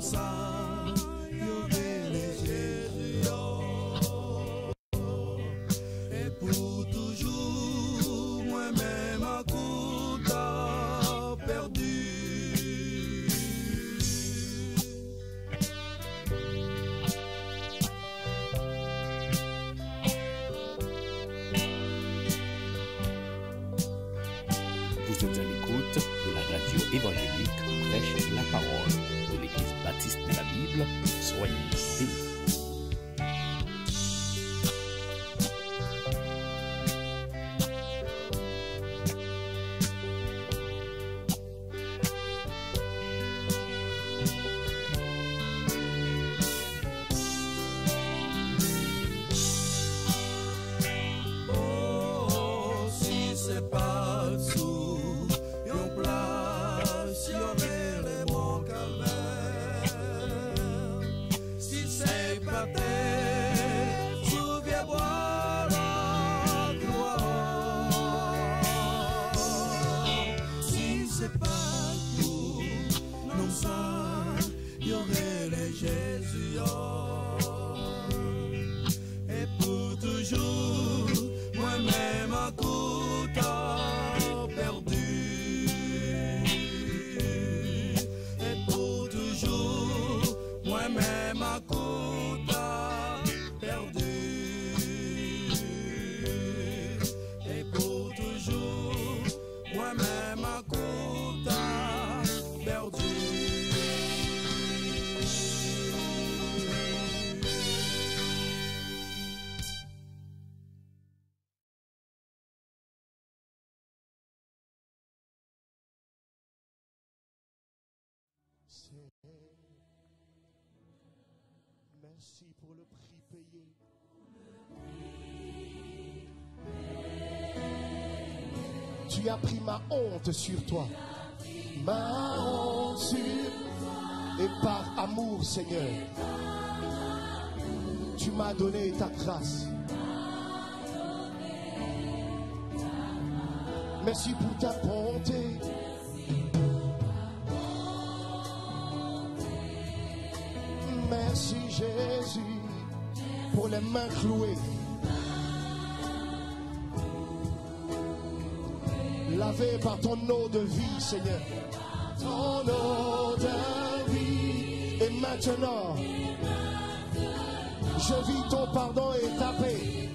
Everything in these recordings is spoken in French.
Vous êtes à l'écoute de la radio évangélique Prêche la parole de l'Église baptiste de la Bible. Soyez bénis. Merci pour le prix payé. Tu as pris ma honte sur toi. Ma honte sur toi. Et par amour, Seigneur, tu m'as donné ta grâce. Merci pour ta bonté. Merci Jésus pour les mains clouées. Lavé par ton eau de vie, Seigneur. Ton eau de vie. Et maintenant, je vis ton pardon et ta paix.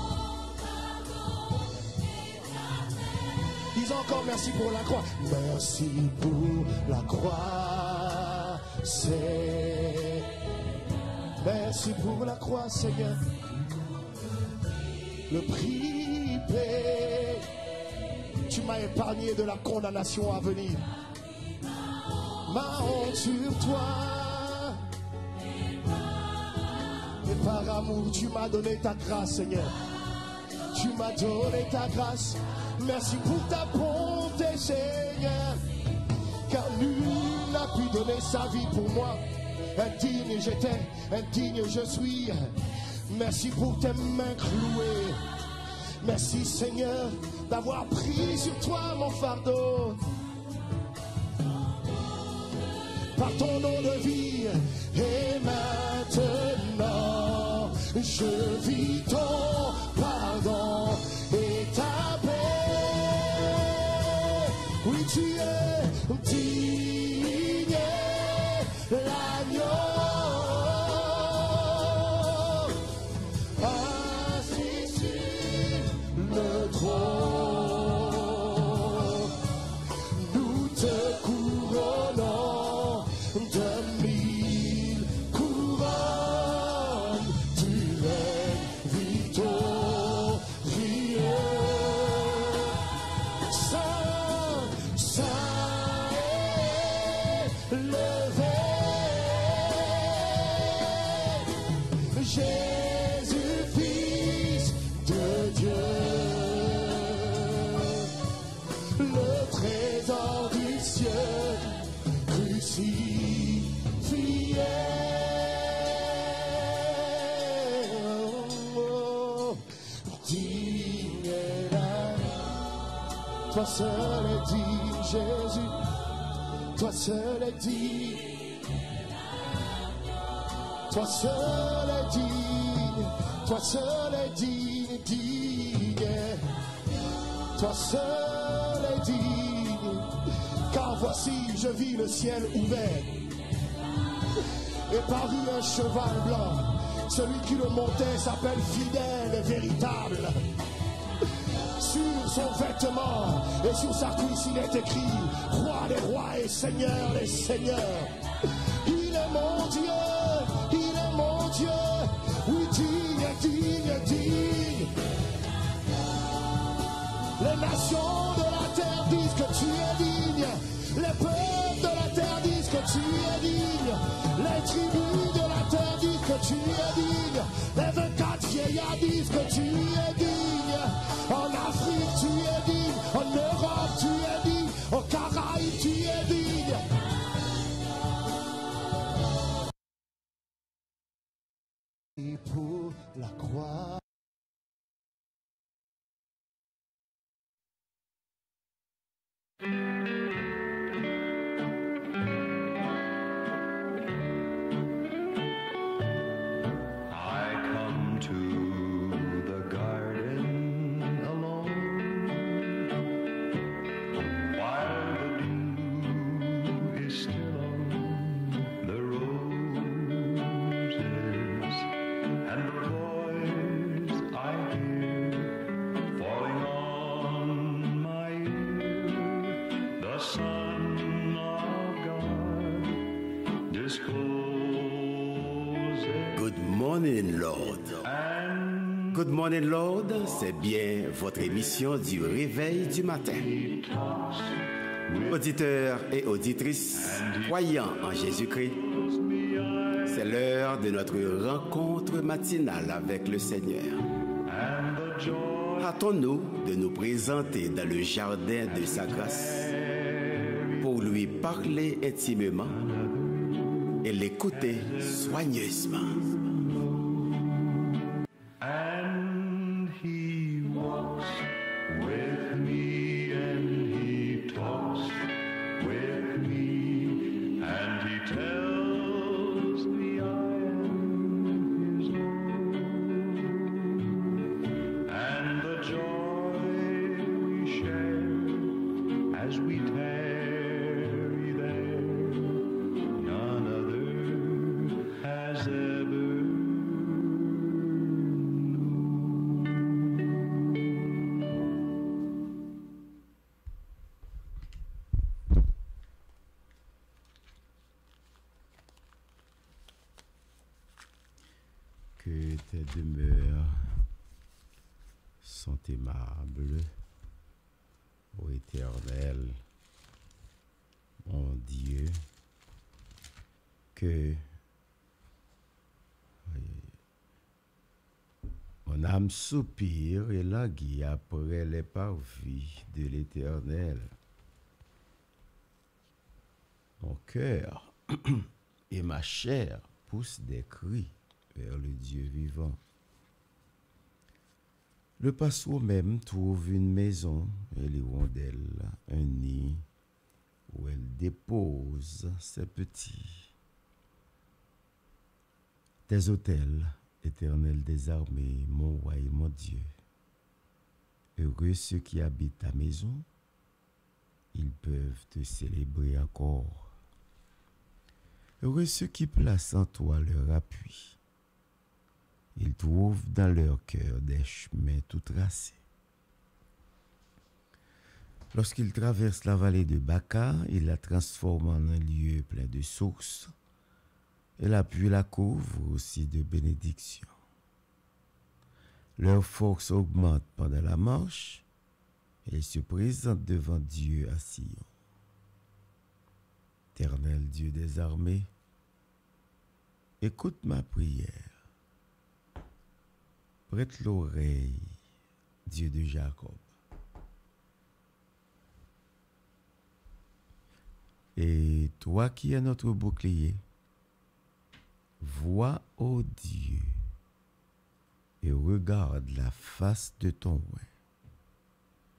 Dis encore merci pour la croix. Merci pour la croix. C'est... Merci pour la croix, Seigneur. Le prix payé. Tu m'as épargné de la condamnation à venir. Ma honte sur toi. Et par amour, tu m'as donné ta grâce, Seigneur. Tu m'as donné ta grâce. Merci pour ta bonté, Seigneur. Car nul n'a pu donner sa vie pour moi. Indigne j'étais, indigne je suis. Merci pour tes mains clouées. Merci Seigneur d'avoir pris sur toi mon fardeau. Par ton nom de vie. Et maintenant je vis ton pardon et ta paix. Oui, tu es digne. L'agneau assis sur le trône, nous te couronnons de 1000 couronnes. Tu règnes victorieux. Saint, saint est levé. Jésus, Fils de Dieu, le trésor du ciel, crucifié. Oh, digne est l'agneau. Toi seul est digne, Jésus. Toi seul est digne. Toi seul est digne, toi seul est digne, digne. Toi seul est digne, car voici je vis le ciel ouvert et parut un cheval blanc. Celui qui le montait s'appelle fidèle et véritable. Sur son vêtement et sur sa cuisse il est écrit Roi des rois et Seigneur des seigneurs. Il est mon Dieu, il est mon Dieu. Oui, digne, digne, digne. Les nations de la terre disent que tu es digne. Les peuples de la terre disent que tu es digne. Les tribus de la terre disent que tu es digne. Les 24 vieillards disent que tu es digne. En Afrique tu es digne. En Europe tu es digne. En Caraïbes tu es digne. Et pour la croix. Good morning, Lord. C'est bien votre émission du réveil du matin. Auditeurs et auditrices, croyants en Jésus-Christ, c'est l'heure de notre rencontre matinale avec le Seigneur. Hâtons-nous de nous présenter dans le jardin de sa grâce pour lui parler intimement et l'écouter soigneusement. Que tes demeures sont aimables, ô Éternel, mon Dieu, que mon âme soupire et languit après les parvis de l'Éternel. Mon cœur et ma chair poussent des cris vers le Dieu vivant. Le passereau même trouve une maison et l'hirondelle un nid où elle dépose ses petits. Tes autels, Éternel des armées, mon roi et mon Dieu. Heureux ceux qui habitent ta maison, ils peuvent te célébrer encore. Heureux ceux qui placent en toi leur appui. Ils trouvent dans leur cœur des chemins tout tracés. Lorsqu'ils traversent la vallée de Baca, ils la transforment en un lieu plein de sources, et la pluie la couvre aussi de bénédictions. Leur force augmente pendant la marche, et ils se présentent devant Dieu à Sion. Éternel Dieu des armées, écoute ma prière. Prête l'oreille, Dieu de Jacob. Et toi qui es notre bouclier, vois, ô Dieu, et regarde la face de ton roi.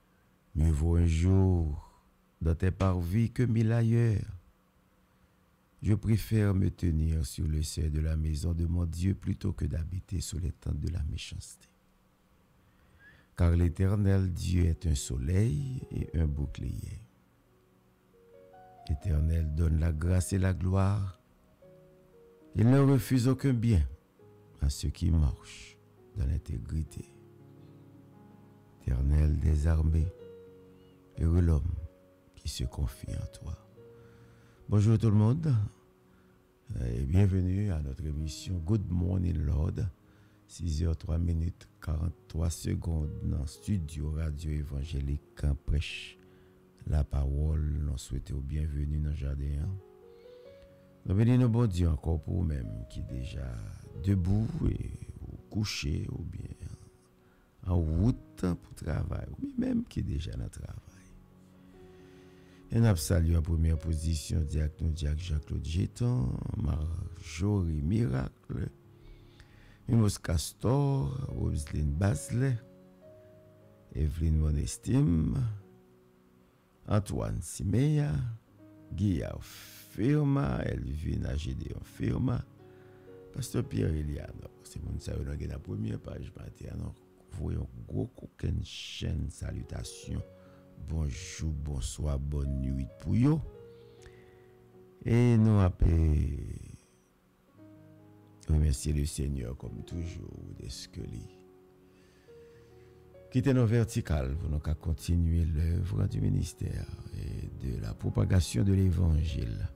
Mieux vaut un jour dans tes parvis que 1000 ailleurs. Je préfère me tenir sur le seuil de la maison de mon Dieu plutôt que d'habiter sous les tentes de la méchanceté. Car l'Éternel Dieu est un soleil et un bouclier. L'Éternel donne la grâce et la gloire. Il ne refuse aucun bien à ceux qui marchent dans l'intégrité. L'Éternel des armées, heureux l'homme qui se confie en toi. Bonjour tout le monde et bienvenue à notre émission Good Morning Lord, 6h03 minutes 43 secondes dans le studio radio évangélique en prêche la parole. Nous souhaitons bienvenue dans le jardin. Nous bénissons bon Dieu encore pour vous-même qui est déjà debout et couché ou bien en route pour travail ou même qui est déjà dans le travail. Et nous saluons en première position diacre Jacques-Claude Géton, Marjorie Miracle, Mimos Castor, Roselyne Basley, Evelyne Monestime, Antoine Simeya, Guillaume Firma, Elvina Gédéon Firma, Pasteur Pierre Eliane. C'est mon salut dans la première page maintenant. Voyons gros aucune chaîne salutations. Bonjour, bonsoir, bonne nuit pour vous. Et nous appelons remercier le Seigneur comme toujours de ce que lui quitter nos verticales pour nous continuer l'œuvre du ministère et de la propagation de l'évangile.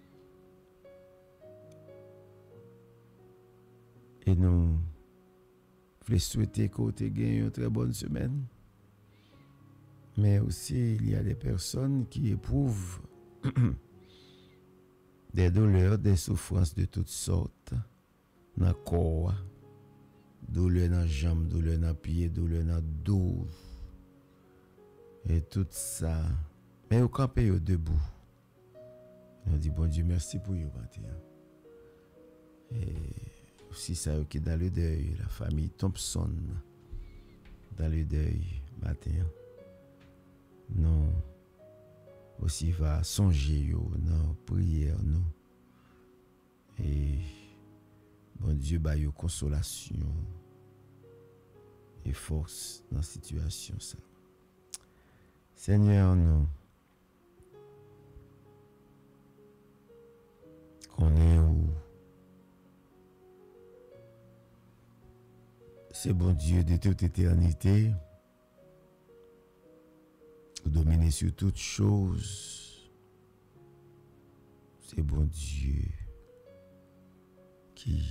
Et nous voulons souhaiter que tu aies une très bonne semaine. Mais aussi, il y a des personnes qui éprouvent des douleurs, des souffrances de toutes sortes dans le corps, douleur dans les jambes, douleur dans les pieds, douleur dans le dos. Et tout ça. Mais au campé, debout. On dit, bon Dieu, merci pour vous matin. Et aussi, ça qui est dans le deuil, la famille Thompson, dans le deuil matin. Nous aussi va songer dans prière nous et bon Dieu ba yo consolation et force dans la situation ça. Seigneur, nous connais où c'est bon Dieu de toute éternité. Dominer sur toutes choses. C'est bon Dieu qui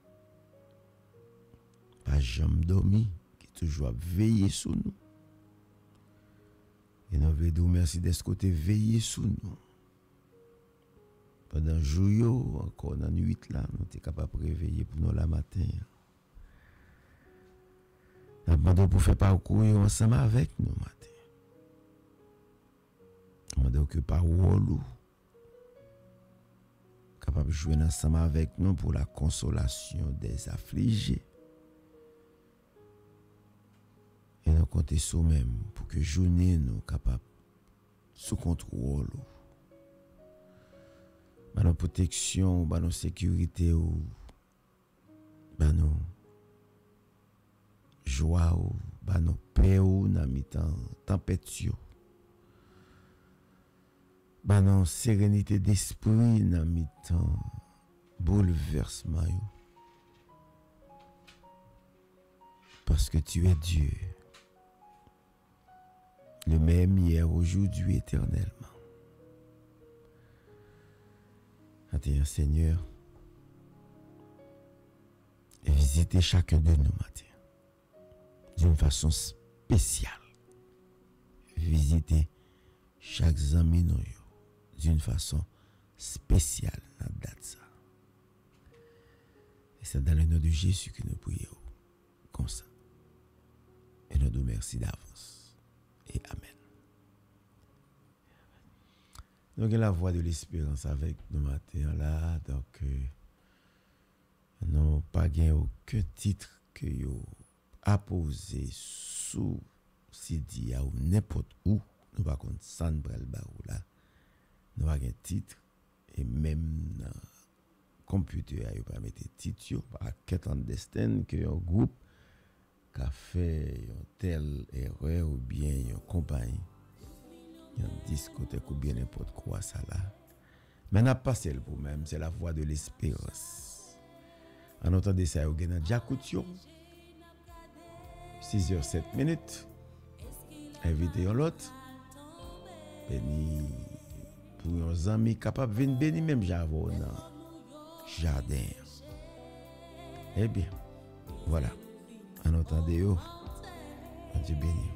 pas jamais dormi, qui toujours veillé sur nous. Et nous voulons dire merci de ce côté veillé sur nous. Pendant le jour, encore dans la nuit là, nous sommes capables de réveiller pour nous la matin. Nous demandons pour faire parcours ensemble avec nous matin. Donc, parole capable de jouer ensemble avec nous pour la consolation des affligés. Et nous comptons sur nous-mêmes pour que journée nous capable sous contrôle. Par nos protection, par nos sécurité, par nos joie, par nos paix, dans la tempête. Bah non, sérénité d'esprit dans mi-temps bouleversement. Parce que tu es Dieu. Le même hier, aujourd'hui, éternellement. Maintenant, Seigneur, visitez chacun de nous matin d'une façon spéciale. Visitez chaque ami nous d'une façon spéciale dans la date. Et c'est dans le nom de Jésus que nous prions comme ça. Et nous nous merci d'avance. Et Amen. Donc, la voix de l'espérance avec nous matin là. Donc, nous n'avons pas gagné aucun titre que vous apposé sous CD ou n'importe où. Nous pas contre San Brel Barou là. Nous avons un titre et même dans computer a pas mettre titre pas qu'est understand que un groupe qui a fait une telle erreur ou bien une compagnie une discothèque ou bien n'importe quoi ça là mais n'a pas celle pour même c'est la voix de l'espérance en entendant ça au gain Jacoution 6h07 invité un l'autre béni pour un ami capable venir béni même j'avoue dans jardin. Eh bien, voilà. En entendant yo, Dieu béni.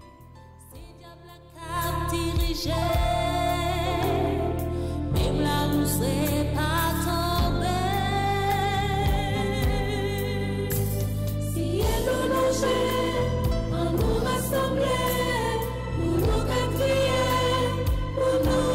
Même là où c'est pas tombé. Si elle nous logeait, on nous rassemblait, pour nous crier, pour nous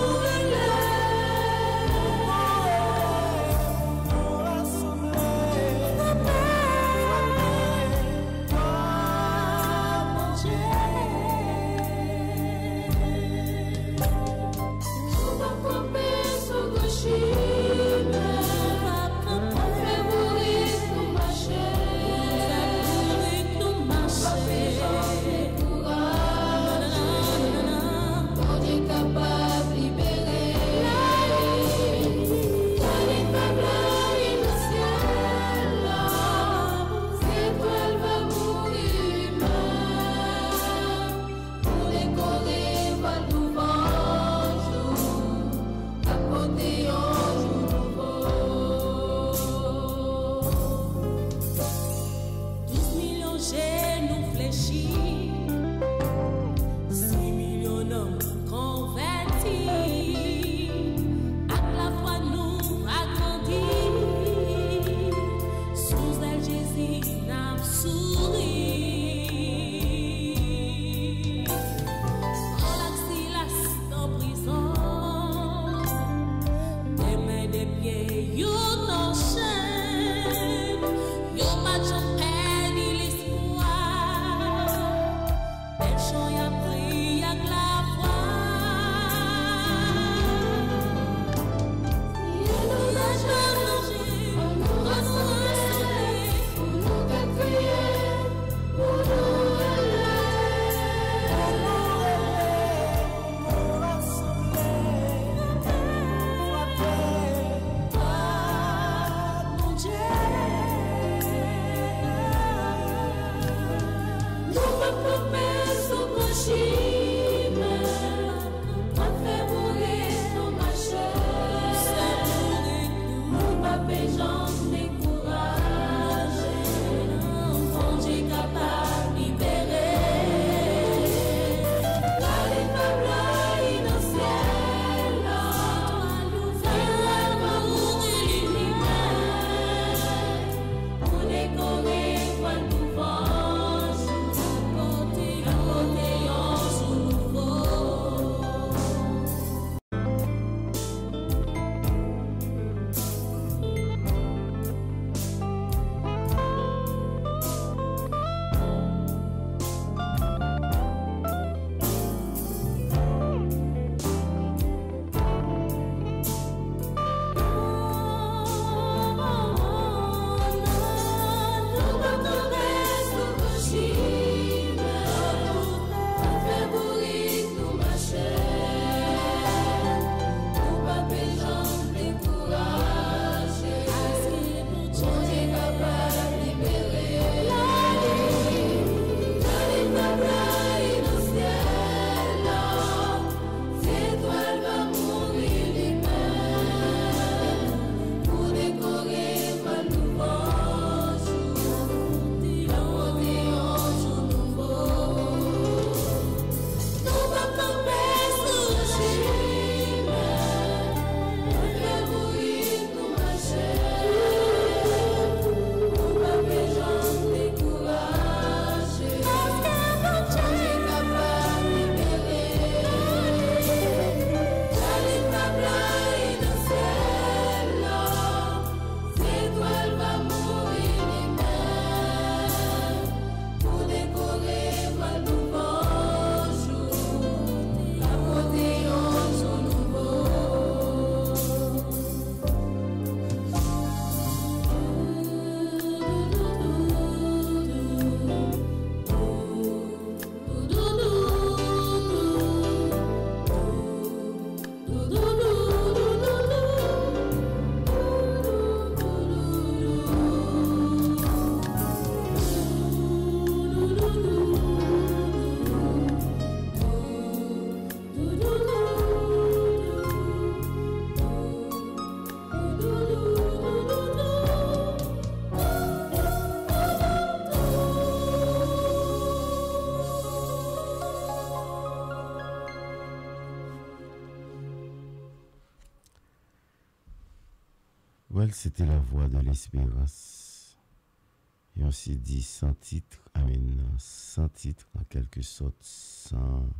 Samuel, c'était la voix de l'espérance. Et on s'est dit sans titre, sans titre en quelque sorte, sans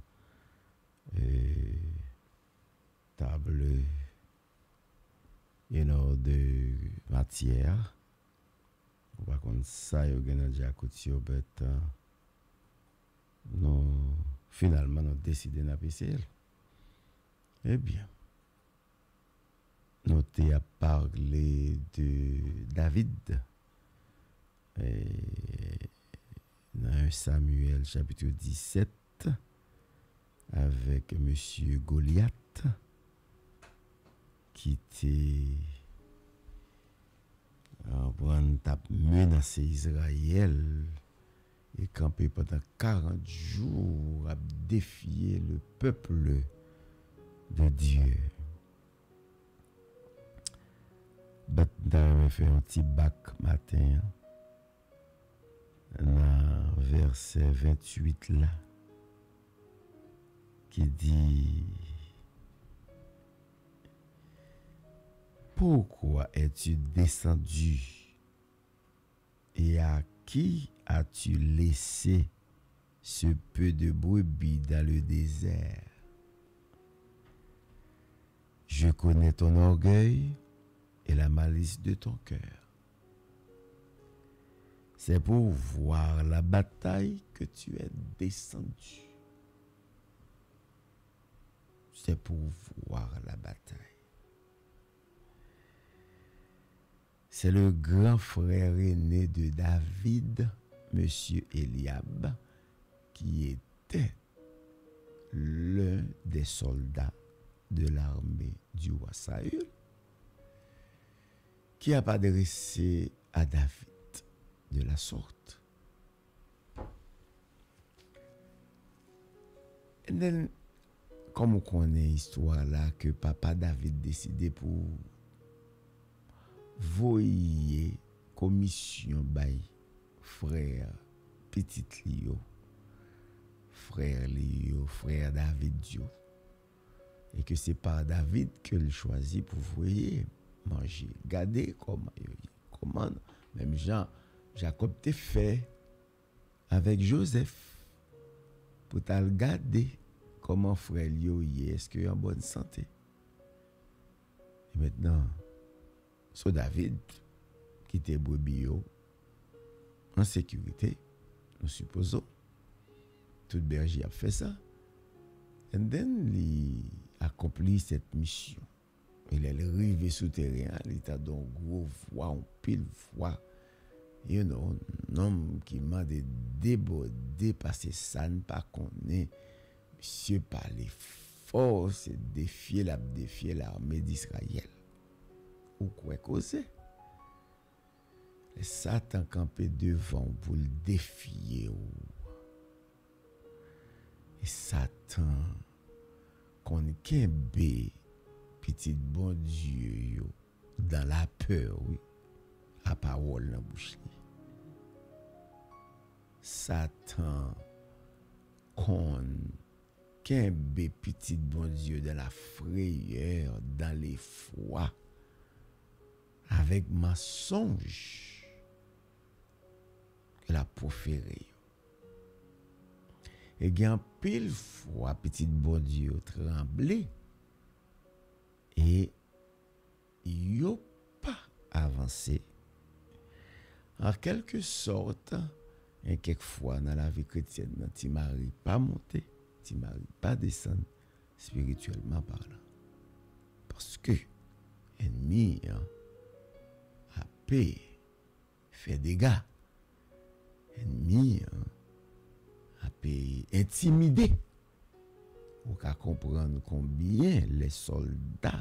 table de matière. Par contre, ça, il y a déjà côté, nous, finalement, nous décidé de PCL. Eh bien, nous avons parlé de David dans 1 Samuel chapitre 17 avec monsieur Goliath qui était menacé Israël et campé pendant 40 jours à défier le peuple de Dieu. Dans fait un petit bac matin dans verset 28 là qui dit: pourquoi es-tu descendu et à qui as-tu laissé ce peu de brebis dans le désert? Je connais ton orgueil et la malice de ton cœur. C'est pour voir la bataille que tu es descendu. C'est pour voir la bataille. C'est le grand frère aîné de David, monsieur Eliab, qui était l'un des soldats de l'armée du roi Saül, qui a adressé à David de la sorte. Et then, comme on connaît l'histoire là, que papa David décidé pour voyer commission by frère petit Lio, frère David Dio, et que c'est par David que il choisit pour voyer manger. Regardez comment même Jacob t'a fait avec Joseph pour t'al regarder comment frère Lio est-ce qu'il est en bonne santé. Et maintenant so David qui était brebis en sécurité, nous supposons tout berger a fait ça, et then il accomplit cette mission. Il est arrivé sous terrain, il était dans gros voix, en pile voix, un homme qui m'a débordé parce que ça ne pas connaît monsieur parlait fort, c'est défier l'armée d'Israël. Ou quoi causer? Satan campé devant pour le défier. Et Satan qu'on kembe petit bon Dieu dans la peur, oui, à parole dans bouche. Satan qu'on kembe petit bon Dieu dans la frayeur, dans l'effroi, avec mensonge qu'elle a proféré. Et bien pile fois petit bon Dieu tremblé et yo pas avancé. En quelque sorte, et quelquefois dans la vie chrétienne, tu m'arrives pas monter, tu m'arrives pas descendre spirituellement parlant. Parce que ennemi a fait des dégâts. Ennemi a intimidé. Ou qu'à comprendre combien les soldats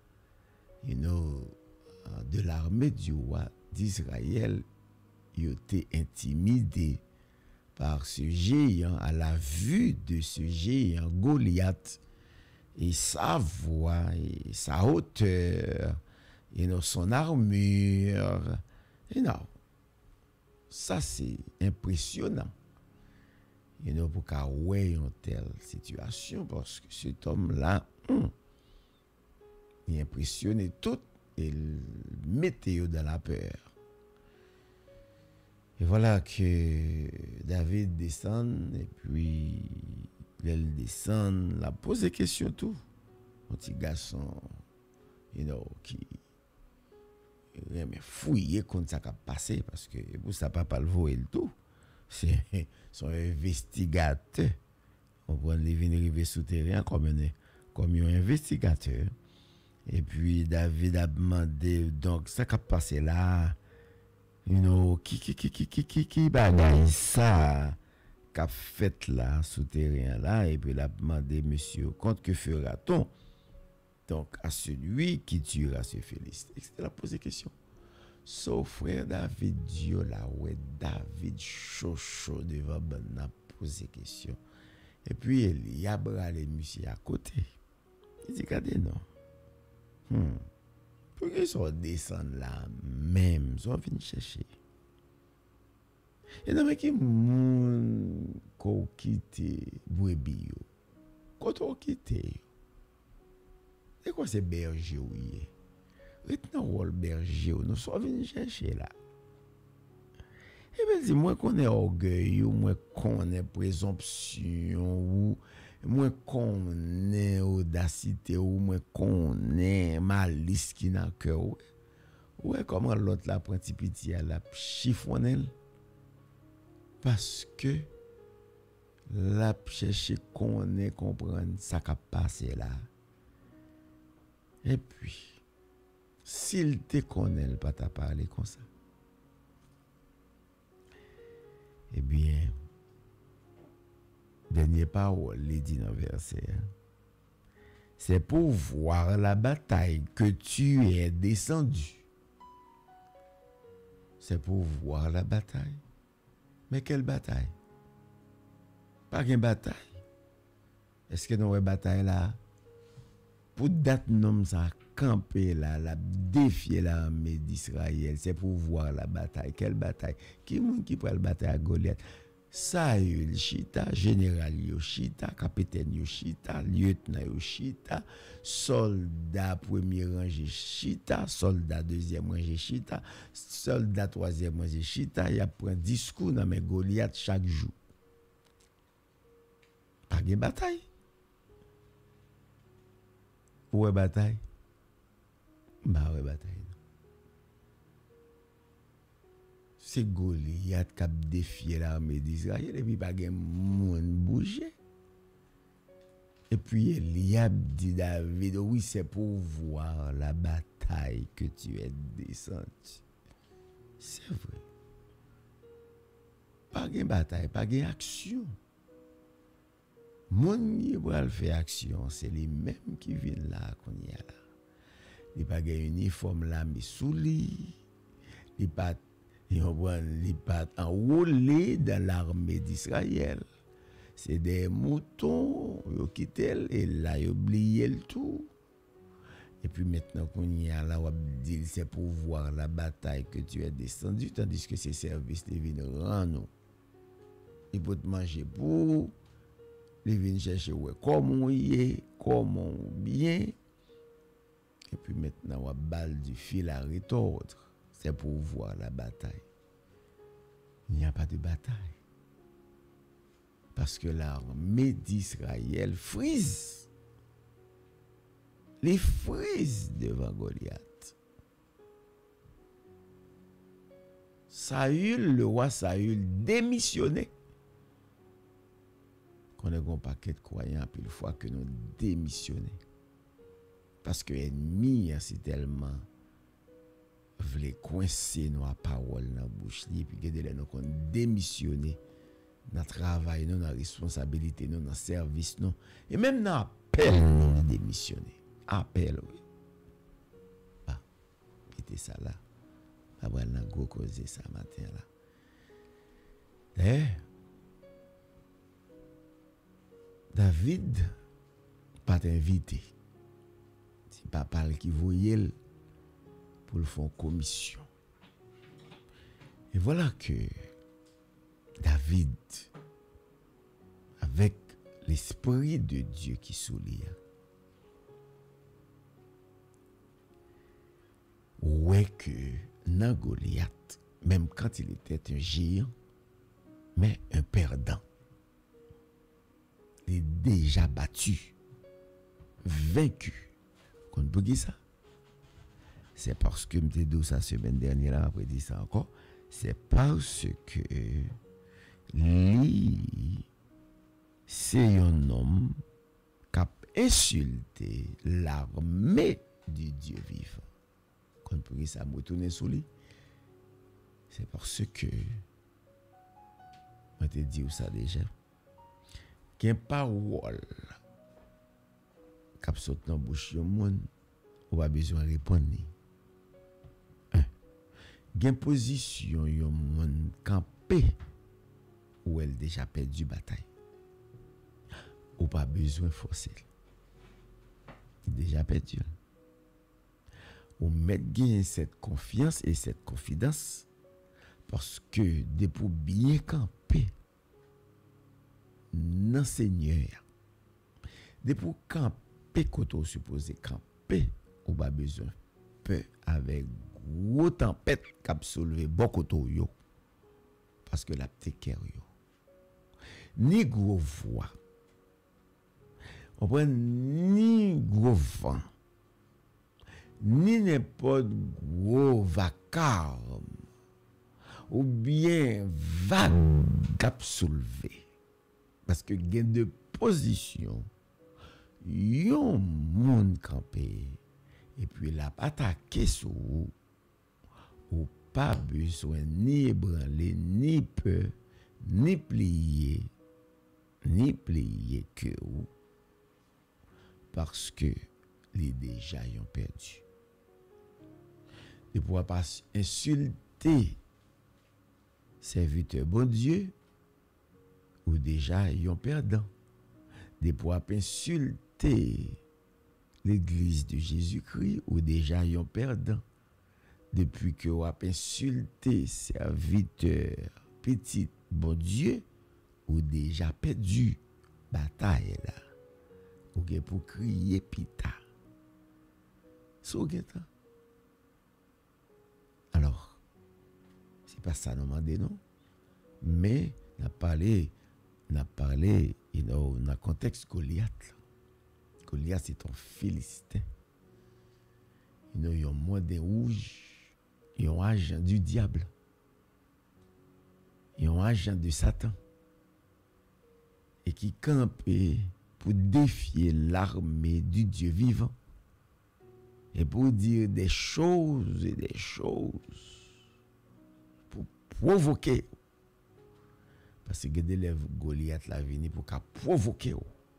de l'armée du roi d'Israël ont été intimidés par ce géant à la vue de ce géant Goliath et sa voix et sa hauteur et son armure. Et non, ça c'est impressionnant. Et non pour qu'à ouais en telle situation parce que cet homme-là, il impressionnait toute et mettez dans la peur. Et voilà que David descend, et puis il descend, il a posé question tout. Un petit garçon, qui fouiller contre ça qui a passé, parce que pour ça, papa le voit le tout. C'est son investigateur. On prend les venir souterrain comme un investigateur. Et puis David a demandé, donc ça qui a passé là, qui bagaille ça qu'a fait là souterrain là, et puis il a demandé, monsieur, compte que fera-t-on donc à celui qui tuera ce Philistin? C'était la posée question. Sauf frère David Dieu là, ouais, David chaud devant ben a posé question. Et puis il y a bralé monsieur à côté. Il dit regardez non. Pour qu'ils sont descendus là même, ils sont venus chercher. Et non mais qui moun ko quitté brebis yo. Quand on quitté. C'est quoi ces berger oui? Maintenant rôle berger nous sommes venus chercher là. Et bien, si moi connais orgueil, ou moi connais présomption, ou moi connais audacité, ou moi connais malice qui n'a cœur. Ouais, comment l'autre la prend petit à la chiffonner? Parce que la chercher connaît comprendre ça qui a passé là. Et puis, s'il te connaît, il pas t'a parler comme ça. Eh bien, dernière parole, il dit dans le verset, c'est pour voir la bataille que tu es descendu. C'est pour voir la bataille. Mais quelle bataille? Pas une bataille. Est-ce que nous avons une bataille là? Pour date nom ça camper là, la défier l'armée d'Israël, c'est pour voir la bataille. Quelle bataille? Qui moun qui prend la bataille à Goliath? Saül chita, général Yoshita, capitaine Yoshita, lieutenant Yoshita, soldat premier rangé chita, soldat deuxième rangé chita, soldat troisième rangé chita. Il a pris un discours dans mes Goliath chaque jour. Pas de bataille. Où est bataille? Bah ouais, bataille. C'est Goliath qui a défié l'armée d'Israël et puis pas de monde bouger. Et puis Eliab dit David, oui, c'est pour voir la bataille que tu es descendu. C'est vrai. Pas de bataille, pas de action. Mon qui va faire action, c'est les mêmes qui viennent là qu'on y a là. Il pas de uniforme là mais sous lui. Il pas enrôlé dans l'armée d'Israël. C'est des moutons, ils quittent et là ils oublient le tout. Et puis maintenant qu'on y a là, on dit c'est pour voir la bataille que tu es descendu, tandis que ces services les viennent rendre. Ils peuvent te manger pour, ils viennent chercher comment on y est, comment on bien. Et puis maintenant on balle du fil à retordre. C'est pour voir la bataille. Il n'y a pas de bataille. Parce que l'armée d'Israël frise. Les frise devant Goliath. Saül, le roi Saül, démissionné. Qu'on a un paquet de croyants, puis une fois que nous démissionnons. Parce que l'ennemi, c'est tellement voulait coincer nos paroles dans la bouche, puis que nous avons démissionné dans le travail, dans la responsabilité, dans le service, et même dans l'appel, nous démissionné. Appel, oui. Ah, quittez ça là. Après, nous avons causé ça matin là. David, pas invité. C'est papa qui voyait pour le faire commission. Et voilà que David, avec l'Esprit de Dieu qui souligne, ouais que dans Goliath, même quand il était un géant, mais un perdant, il est déjà battu, vaincu. Qu'on peut dire ça? C'est parce que je dit ça semaine dernière, après dit ça encore, c'est parce que lui, c'est un homme qui a insulté l'armée du Dieu vivant. Qu'on peut dire ça, me retourner sur lui. C'est parce que, je te dis ça déjà, qu'il y a une parole qui saute dans la bouche de monde, on va besoin de répondre. Il y a une position, il y a un monde campé où elle déjà perdu bataille. Ou pas besoin de forcer. Déjà perdu. Ou mettre gain cette confiance et cette confidence parce que depuis bien camper dans Seigneur, depuis camper quand on suppose camper, ou pas besoin peu avec gros tempête qui a soulevé beaucoup de yo parce que la petite cœur yo ni gros voix on prend ni gros vent ni n'importe gros vacarme ou bien vague qui a soulevé parce que gain de position yon monde campé et puis la attaqué sur ou pas besoin ni ébranler ni peur ni plier que ou parce que les déjà ont perdu. De pouvoir pas insulter serviteur bon Dieu ou déjà ont perdant. De pouvoir insulter l'église de Jésus-Christ ou déjà ont perdant. Depuis que vous avez insulté serviteur petit bon Dieu ou déjà perdu bataille là. Ou bien pour crier pita. Alors, c'est pas ça nous demande non. Mais n'a parlé dans le contexte Goliath. Goliath c'est un Philistin. Il a un monde rouge. Il y a un agent du diable. Il y a un agent de Satan. Et qui campe pour défier l'armée du Dieu vivant. Et pour dire des choses et des choses. Pour provoquer. Parce que l'élève Goliath l'a venu pour provoquer.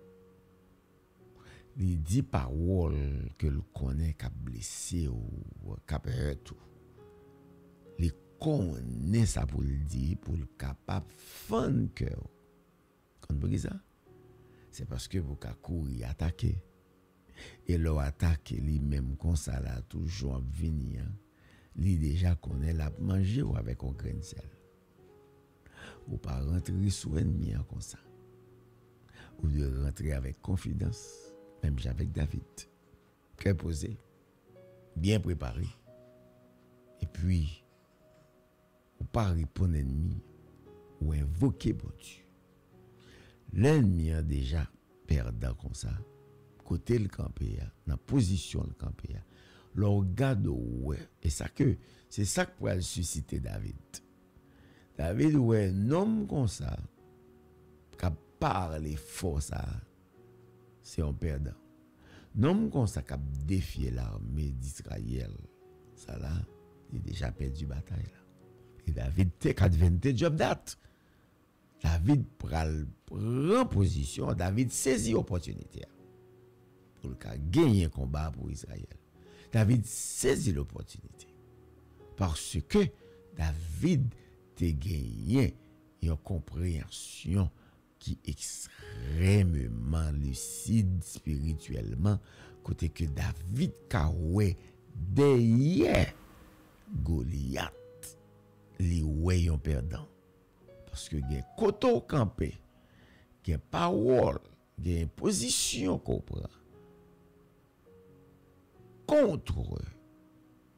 Il dit paroles que le connaît, qu'a blessé ou qu'a hurt. Il connaît ça pour le dire, pour le capable de faire cœur. Quand vous voyez ça, c'est parce que vous avez couru attaquer. Et leur attaque, lui-même, comme ça, là, toujours venir, lui déjà connaît la manger ou avec un grain de sel. Ou pas rentrer sous ennemi comme ça. Ou de rentrer avec confidence, même avec David. Très posé, bien préparé. Et puis, ou pas répondre à l'ennemi, ou invoquer bon Dieu. L'ennemi a déjà perdant comme ça, côté le campé, dans la position le campé. Le regarde ouais, et ça que c'est ça qui pourrait susciter David. David ouais, un homme comme ça, qui parle fort ça, c'est un perdant. Un homme comme ça qui a défié l'armée d'Israël, ça là, il a déjà perdu la bataille là. Et David take advantage of that. David prend position, David saisit l'opportunité pour gagner un combat pour Israël. David saisit l'opportunité parce que David a gagné une compréhension qui est extrêmement lucide spirituellement, côté que David Kawé derrière Goliath, les ouais un perdant. Parce que gen koto campé, gen parole, gen position qu'on prend contre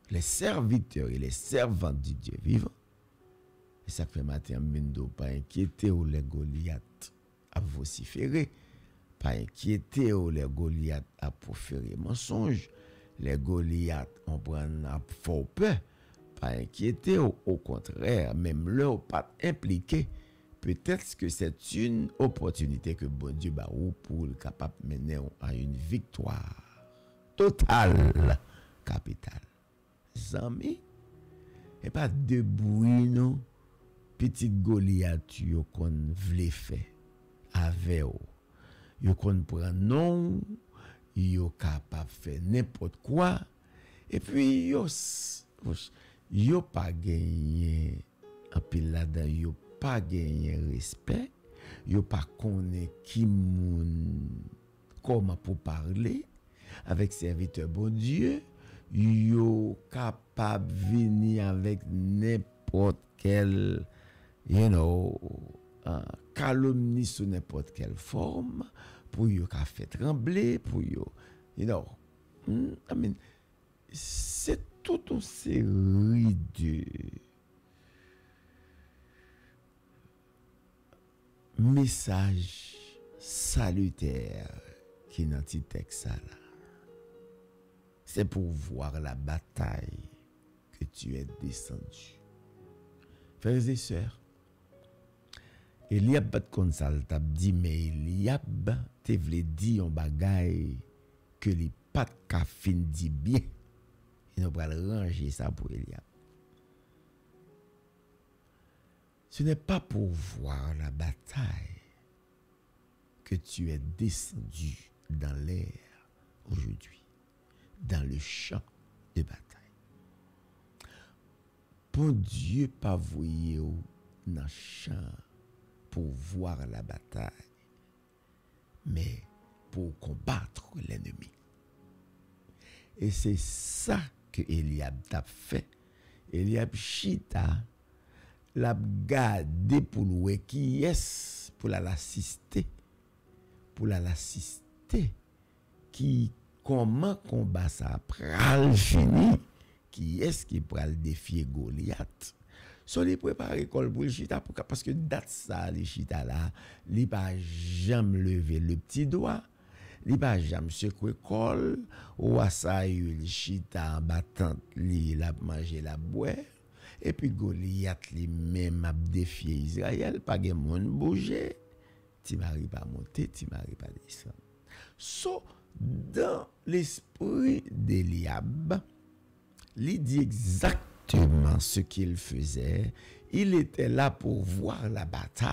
les serviteurs et les servantes du Dieu vivant. Et ça fait matin, Mendo, pas inquiété ou les Goliaths à vociférer, pas inquiété ou les Goliaths à proférer mensonges, les Goliaths on prend fort peur, pas inquiété, au contraire, même leur pas impliqué. Peut-être que c'est une opportunité que bon Dieu ba ou pour le capable mener à une victoire totale, capitale. Zami, et pas de bruit non, petite Goliath yo kon vle fait avec yo kon prend non, yo capable faire n'importe quoi et puis yo pas gagné en pile là-dedans, yo pas gagné respect, yo pas connaît qui moun comment pour parler avec serviteur bon Dieu, yo capable venir avec n'importe quel calomnie sous n'importe quelle forme pour yo ka fait trembler pour yo c'est toute une série de message salutaire qui est dans ce texte là. C'est pour voir la bataille que tu es descendu. Frères et sœurs, Eliab bat kon sal tap dit mais Eliab te vle di yon bagay que li pat ka fin di bien. Il nous pral ranger ça pour Eliab. Ce n'est pas pour voir la bataille que tu es descendu dans l'air aujourd'hui, dans le champ de bataille. Bon Dieu pas voyé dans le champ pour voir la bataille, mais pour combattre l'ennemi. Et c'est ça que Eliab t'a fait. Eliab chita l'a gardé pour louer qui est pour l'assister, qui comment combat ça pral fini, qui est-ce qui pral défier Goliath. So li préparer col pour le chita parce que date ça les chita là, li pas jamais lever le petit doigt, li pas jamais secouer col ou ça le chita en battant li la manger la boire. Et puis Goliath lui-même a défié Israël, pas de monde bouger, Timari pas monter, Timari pas descendre. So, dans l'esprit d'Eliab, il dit exactement ce qu'il faisait. Il était là pour voir la bataille.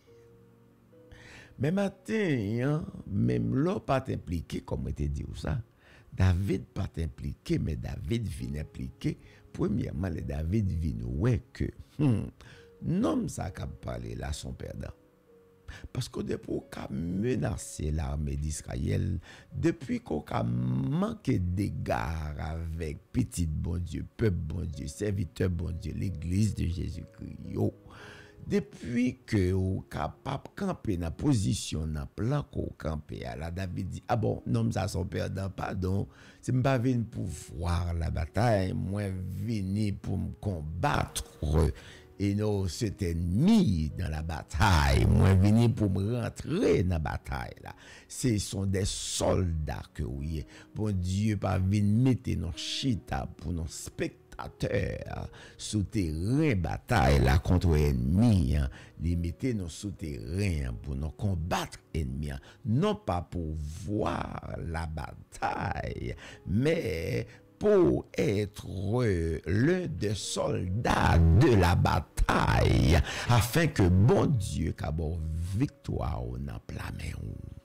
Mais maintenant, même là, pas impliqué, comme on te dit ça. David pas impliqué, mais David vient impliqué. Premièrement, le David vient ouais que non ça qu'a parlé là son perdant. Parce que depuis qu'on a menacé l'armée d'Israël, depuis qu'on a manqué d'égard avec petit bon Dieu, peuple bon Dieu, serviteur bon Dieu, l'église de Jésus-Christ, depuis que vous capable camper dans position dans plan qu'on camper là David dit ah bon non ça son perdant pardon c'est pas venu pour voir la bataille moi venu pour me combattre et non cet ennemi dans la bataille moi venu pour me rentrer dans la bataille là ce sont des soldats que oui bon Dieu pas venu mettre nos chita pour nos spectateurs souterrain bataille là contre ennemi les mettez nos souterrains pour nous combattre ennemi non pas pour voir la bataille mais pour être l'un des soldats de la bataille afin que bon Dieu qu'abord victoire dans la main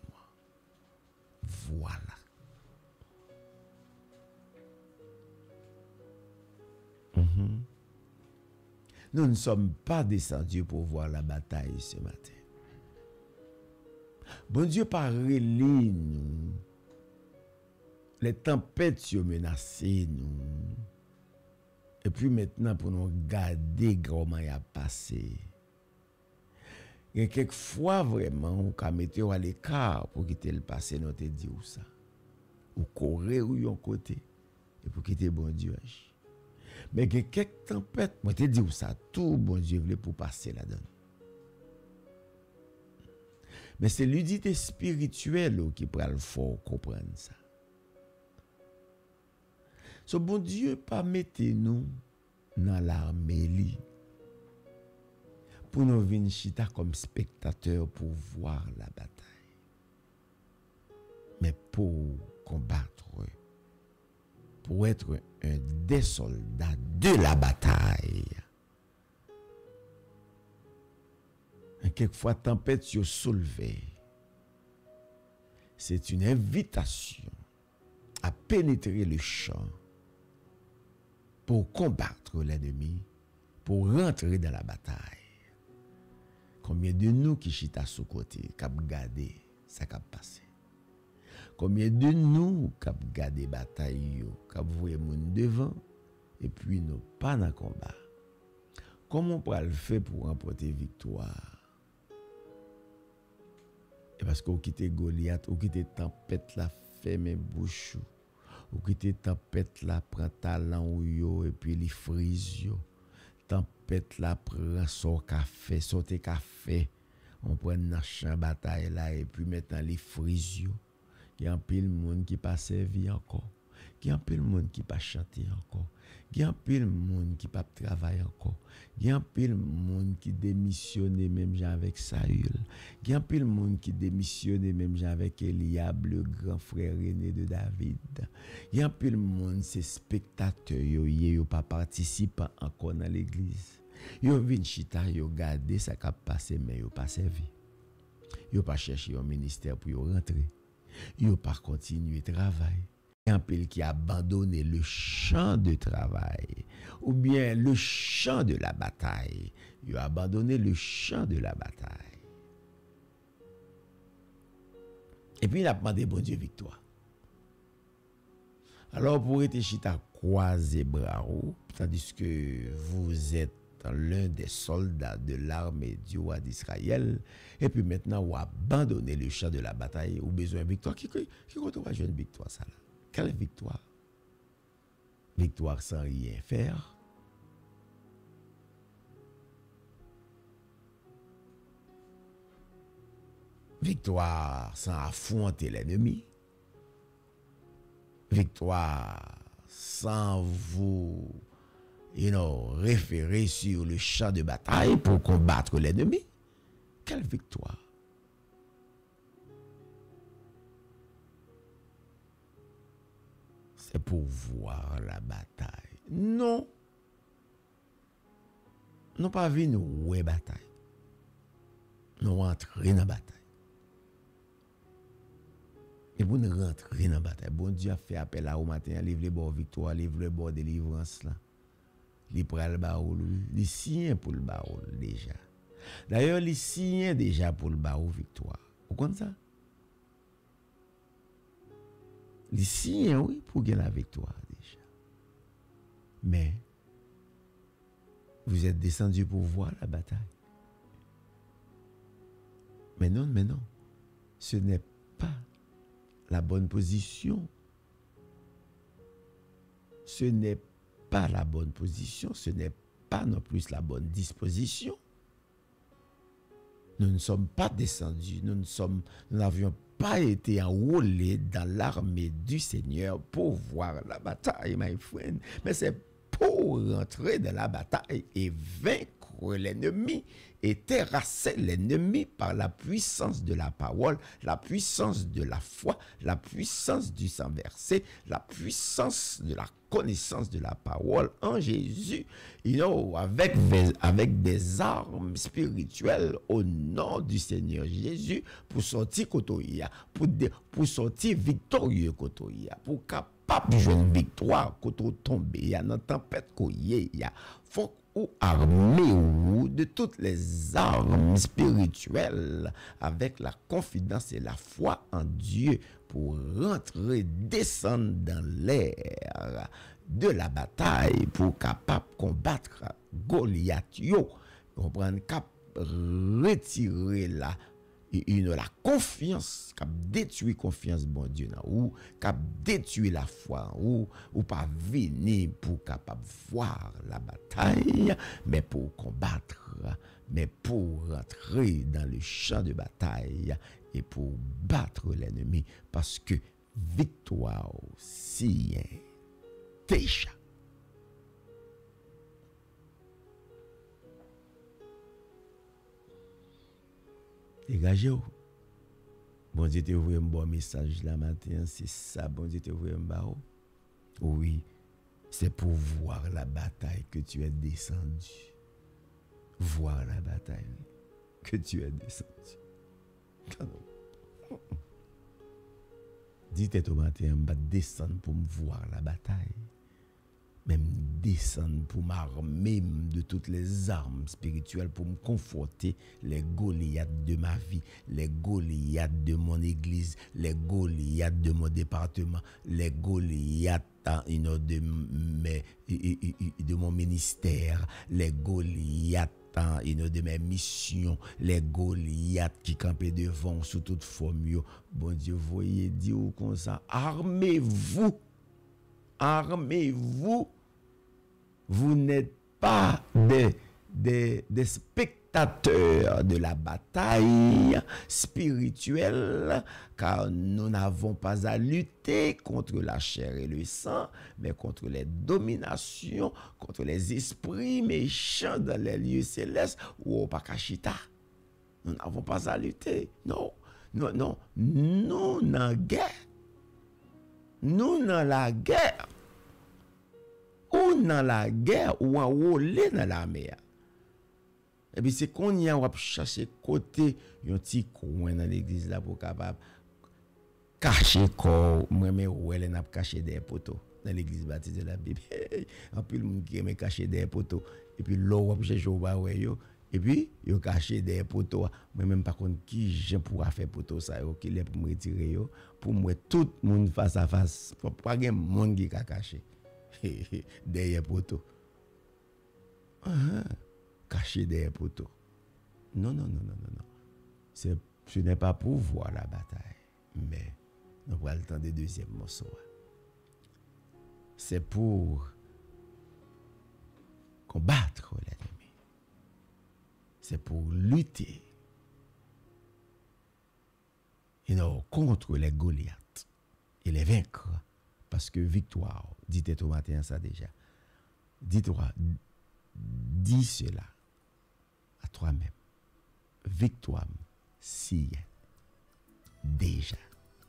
voilà. Nous ne sommes pas descendus pour voir la bataille ce matin. Bon Dieu pas relé nous. Les tempêtes sont menacées nous. Et puis maintenant pour nous garder comment il a passé. Et quelquefois vraiment on peut mettre à l'écart pour quitter le passé nous te dit ou ça. Ou courir ou yon côté et pour quitter bon Dieu. Mais il y a quelques tempêtes, moi te dis ça, tout bon Dieu voulait pour passer là-dedans. Mais c'est l'unité spirituelle qui prend le fort comprendre ça. So bon Dieu pas mettre nous dans l'armée pour nous venir chita comme spectateurs pour voir la bataille. Mais pour combattre, pour être un des soldats de la bataille. Et quelquefois, tempête se soulevée. C'est une invitation à pénétrer le champ pour combattre l'ennemi, pour rentrer dans la bataille. Combien de nous qui chita sous côté, qui gardé ça qui passé? Combien de nous qui gardé bataille, qui voyé moun devant, et puis nous pas dans le combat? Comment on peut le faire pour remporter victoire? Et parce qu'on quitte Goliath, on quitte tempête la ferme bouche, on quitte tempête la prend talent ou yo et puis les frise yo. Tempête la prend son café, sauter café, on prend dans champ bataille là et puis maintenant les frise yo. Il y a un pile monde qui pas servi encore. Il y a un pile monde qui pas chanter encore. Il y a un pile monde qui pas travailler encore. Il y a un pile monde qui démissionne même avec Saül. Il y a un pile monde qui démissionne même avec Eliab, le grand frère aîné de David. Il y a un pile monde c'est spectateurs yo pas participant encore dans l'église. Yo vinn chita yo garder ça qui passé mais yo pas servi. Yo pas chercher un ministère pour yo rentrer. Yo pas continuer travail. Un pile qui a abandonné le champ de travail ou bien le champ de la bataille. Il a abandonné le champ de la bataille. Et puis il a demandé bon Dieu victoire. Alors pour être chita croiser bras tandis que vous êtes l'un des soldats de l'armée du roi d'Israël et puis maintenant vous abandonnez le champ de la bataille ou besoin de victoire. Qui compte pas jouer une victoire ça là? Quelle victoire? Victoire sans rien faire. Victoire sans affronter l'ennemi. Victoire sans vous, référer sur le champ de bataille pour combattre l'ennemi. Quelle victoire? C'est pour voir la bataille. Non. Non pas venir ouais bataille. Nous entrer dans la bataille. Et pour nous rentrer dans la bataille, bon Dieu a fait appel à au matin, livre le bon victoire, livre le bon délivrance là. Il prend le baoul, il signe pour le baoul déjà. D'ailleurs, il signe déjà pour le baoul victoire. Vous comprenez ça? Il signe, oui, pour gagner la victoire déjà. Mais, vous êtes descendu pour voir la bataille. Mais non, ce n'est pas la bonne position. Ce n'est pas la bonne position, ce n'est pas non plus la bonne disposition. Nous ne sommes pas descendus, nous n'avions pas été enrôlés dans l'armée du Seigneur pour voir la bataille, my friend. Mais c'est pour rentrer dans la bataille et vaincre l'ennemi et terrasser l'ennemi par la puissance de la parole, la puissance de la foi, la puissance du sang versé, la puissance de la connaissance de la parole en Jésus, avec des armes spirituelles au nom du Seigneur Jésus pour sortir kotoya, pour sortir victorieux kotoya, pour capable de jouer une victoire koto tomber dans tempête koye ya. Faut ou armé ou de toutes les armes spirituelles avec la confidence et la foi en Dieu pour rentrer, descendre dans l'air de la bataille pour capable combattre Goliath yo, comprendre cap retirer là la confiance qui détruit confiance bon Dieu ou qui détruit la foi ou pas venir pour capable voir la bataille mais pour combattre, mais pour rentrer dans le champ de bataille et pour battre l'ennemi parce que victoire aussi déjà. Dégagez-vous. Bon Dieu te voit un bon message la matin, c'est ça, bon Dieu te voit un barreau. Oui, c'est pour voir la bataille que tu es descendu. Voir la bataille que tu es descendu. Dites au matin, je vais descendre pour me voir la bataille. Même descendre pour m'armer de toutes les armes spirituelles pour me conforter les Goliaths de ma vie, les Goliaths de mon église, les Goliaths de mon département, les Goliaths de mon ministère, les Goliaths de mes missions, les Goliaths qui campaient devant sous toute forme. Bon Dieu, voyez dire comme ça, armez-vous. Armez-vous. Vous n'êtes pas des spectateurs de la bataille spirituelle, car nous n'avons pas à lutter contre la chair et le sang, mais contre les dominations, contre les esprits méchants dans les lieux célestes ou au Pakashita. Nous n'avons pas à lutter. Non. Nous dans guerre. Nous dans la guerre. Ou dans la guerre ou en rouler dans la mer. Et puis c'est qu'on y a, on va chercher côté un petit coin dans l'église là pour capable cacher corps. Moi mais ouais n'a caché des poteaux dans l'église baptiste de la Bible. En plus le monde qui aime cacher des poteaux et puis l'eau va chercher au bas ouais yo et puis yo caché des poteaux. Moi même par contre qui j'en pourra faire poteau ça yo qui les pour me retirer yo pour moi tout monde face à face pas gen monde qui a caché derrière poteau. Caché derrière poteau. Non. Ce n'est pas pour voir la bataille, mais nous prenons le temps du deuxième morceau. C'est pour combattre l'ennemi. C'est pour lutter contre les Goliaths et les vaincre. Parce que victoire, dites au matin ça déjà. Dis-toi, dis cela à toi-même. Victoire, si déjà.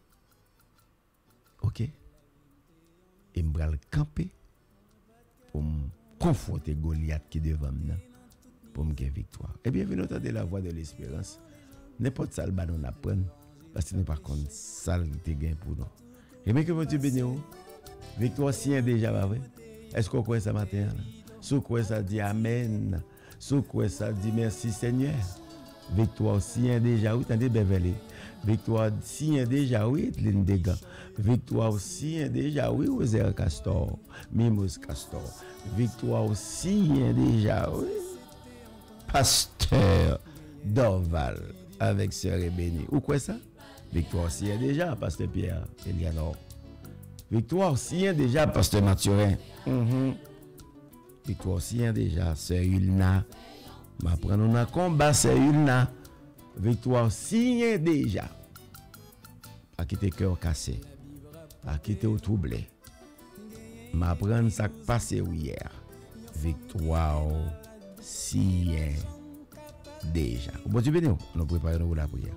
Ok? Et je vais le camper pour me confronter Goliath qui est devant moi pour me gagner victoire. Et bienvenue entendre la voix de l'espérance. N'importe ça, nous apprendre parce que nous par contre, ça, te gagne pour nous. Et bien que mon Dieu bénisse, victoire si déjà, pas vrai? Est-ce qu'on croit ça matin? Sous quoi ça dit Amen? Sous quoi ça dit merci Seigneur? Victoire si déjà, oui, t'entendez Beverly? Victoire si déjà, oui, Lindega. Victoire si déjà, oui, Ozer Castor, Mimos Castor. Victoire si déjà, oui, Pasteur Dorval avec Sœur Ebéni. Ou quoi ça? Victoire si déjà, Pasteur Pierre Elianor. Victoire si déjà, Pasteur Mathurin. Victoire si déjà, Sœur Ulna. M'apprendre un combat, Sœur Ulna. Victoire si déjà. Pas quitter cœur cassé. Pas quitter au troublé. M'apprendre ça qui passe hier. Victoire si déjà. Bon Dieu béni, nous préparons la prière.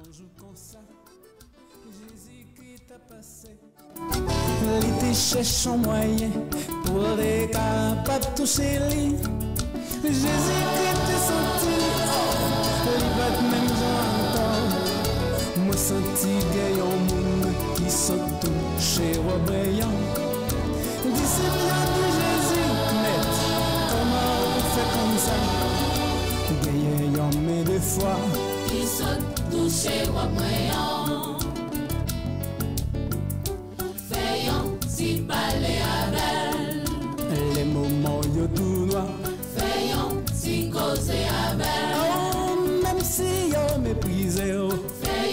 Il cherche un moyen pour être capable de toucher lui. Jésus-Christ est senti, il va même j'entends. Moi senti gagnant monde qui sont touchés au brillant. Disciple de Jésus, net, comment on fait comme ça? Gagnant mais des fois qui sont touchés au brillant. Si parler avec les moments yo tout noir, faisons si causer avec même si yo méprisé, faisons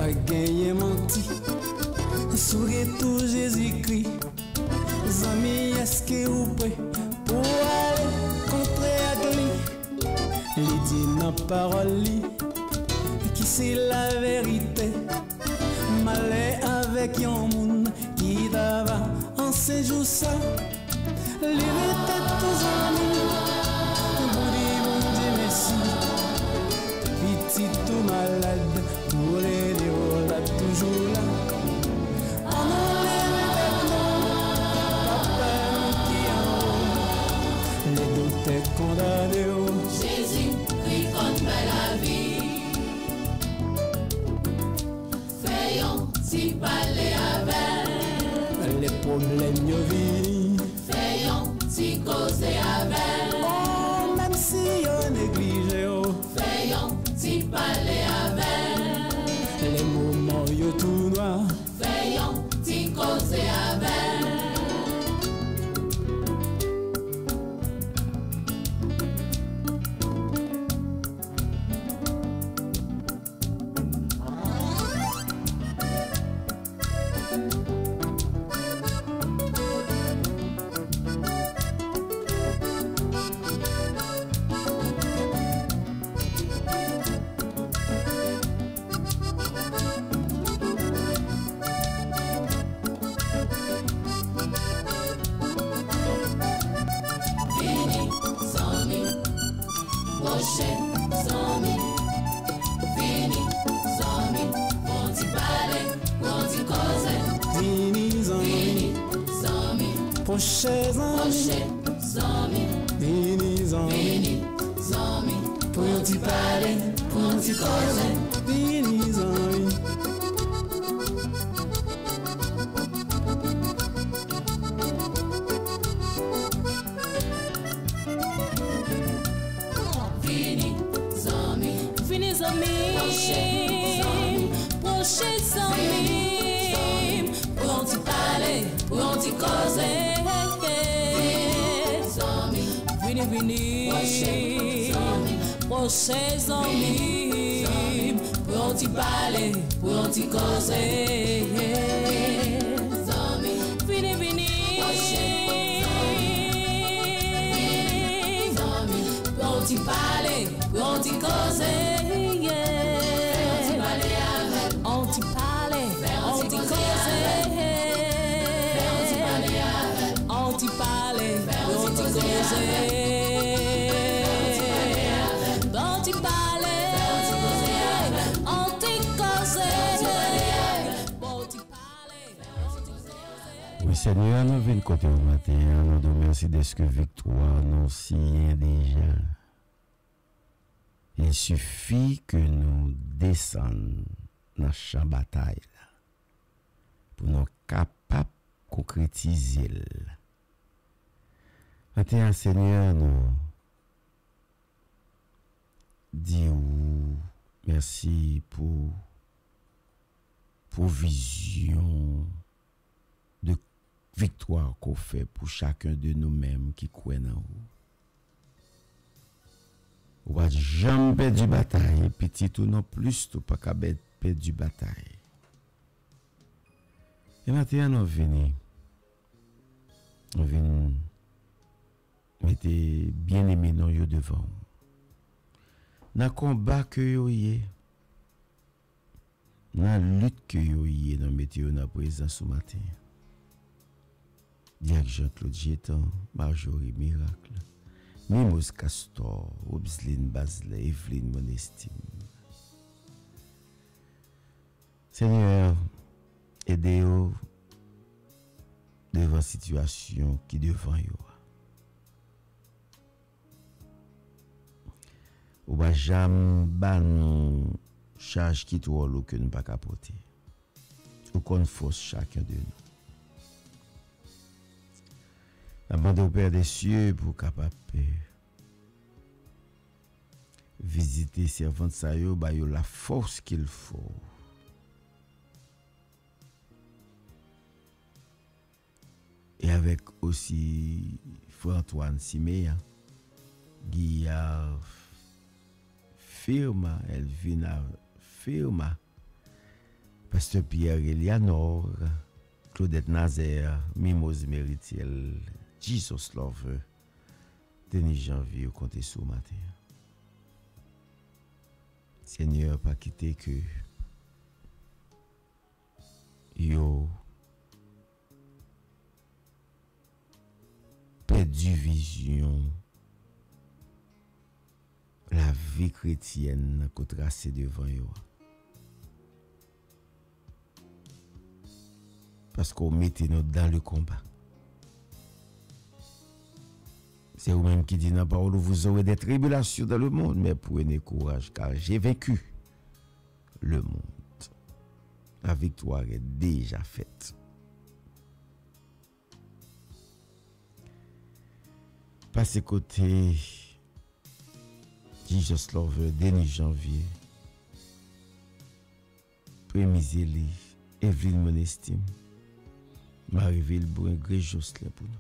pas gagné menti. Souris tout Jésus-Christ. Zami, est-ce que vous prêt pour aller contre Agli? Il dit dans parole qui c'est la vérité. Malais avec un monde qui va en séjour ça. Liberté tous amis. Bon Dieu merci. Petit tout malade pour les dévoiler là toujours là. On enlève avec nous. Papa qui en haut. Les docteurs condamnés. Jésus, qui compte la vie. Faisons si parler avec. Les problèmes yo vini. Faisons si causer avec. Oh, même si yo négligé oh. Faisons si parler avec. Les moments yo tout noir. Faisons si causer avec. Prochains amis, vini amis, pour t'y parler, pour t'y causer, vini amis. Vini amis, prochains amis, pour t'y parler, pour t'y causer. Vini, prochains amis, pour t'y parler, pour t'y causer. Vini, pour t'y parler, pour t'y causer. On t'y parler, on t'y causer. On t'y parler, on t'y causer. Oui, Seigneur, nous venons côté au matin. Nous te remercions de ce que victoire nous signe déjà. Il suffit que nous descendions dans le champ de bataille pour nous capables de concrétiser. Maintenant, Seigneur, nous disons merci pour provision de victoire qu'on fait pour chacun de nous-mêmes qui croient en nous. On va jamais perdre la bataille, petit ou non plus, tu pas perdre la bataille. Et maintenant, nous venons mettre bien aimé dans yo devant. Dans le combat que yo y dans la lutte que yo y dans mettre dans présence ce matin. Dirk Jean-Claude Gétan, Marjorie Miracle, Mimos Castor, Obsline Basley, Evelyne Monestime. Seigneur, aidez-vous devant la situation qui devant vous. Ou va jamais ban charge qui trop lourd que nous pas capoter. Ou qu'on force chacun de nous. Demandez au Père des cieux pour capable visiter servante sa yo ba yo la force qu'il faut. Et avec aussi Frère Antoine Siméa, Guillaume Firma, Elvina Firma, Pasteur Pierre Elianor, Claudette Nazaire, Mimose Meritiel, Jesus Love, Denis Janvier, au compte sous matin. Seigneur, pas quitter que yo perdu vision la vie chrétienne qu'on tracé devant yo. Parce qu'on mettait nous dans le combat. C'est vous-même qui dit dans la parole, vous aurez des tribulations dans le monde, mais prenez courage, car j'ai vaincu le monde. La victoire est déjà faite. Passez côté Jesus Lover, Denis Janvier, Prémiseli, Evelyne Monestime, Marie-Ville Brun, Gré Jocelyn pour nous.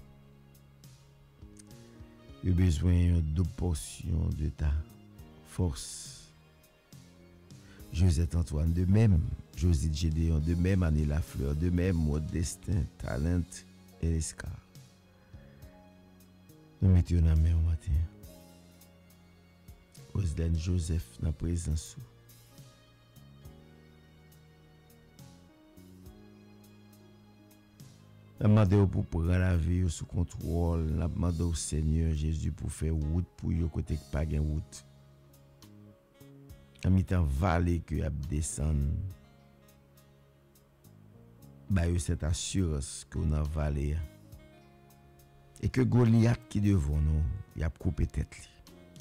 Il y a besoin d'une double portion de ta force. Josette Antoine de même, Josette Gédéon de même, Annie Lafleur de même, Maud Destin, Talent et Escar. Nous mettons la main au matin. Osden Joseph dans la présence. Je demande pour prendre la vie sous contrôle. Je demande au Seigneur Jésus pour faire route pour yo côté qui pas de route. En mi-temps vallée que a descendre. Ba yo cette assurance que on a vallée. Et que Goliath qui devant nous, il a coupé tête li.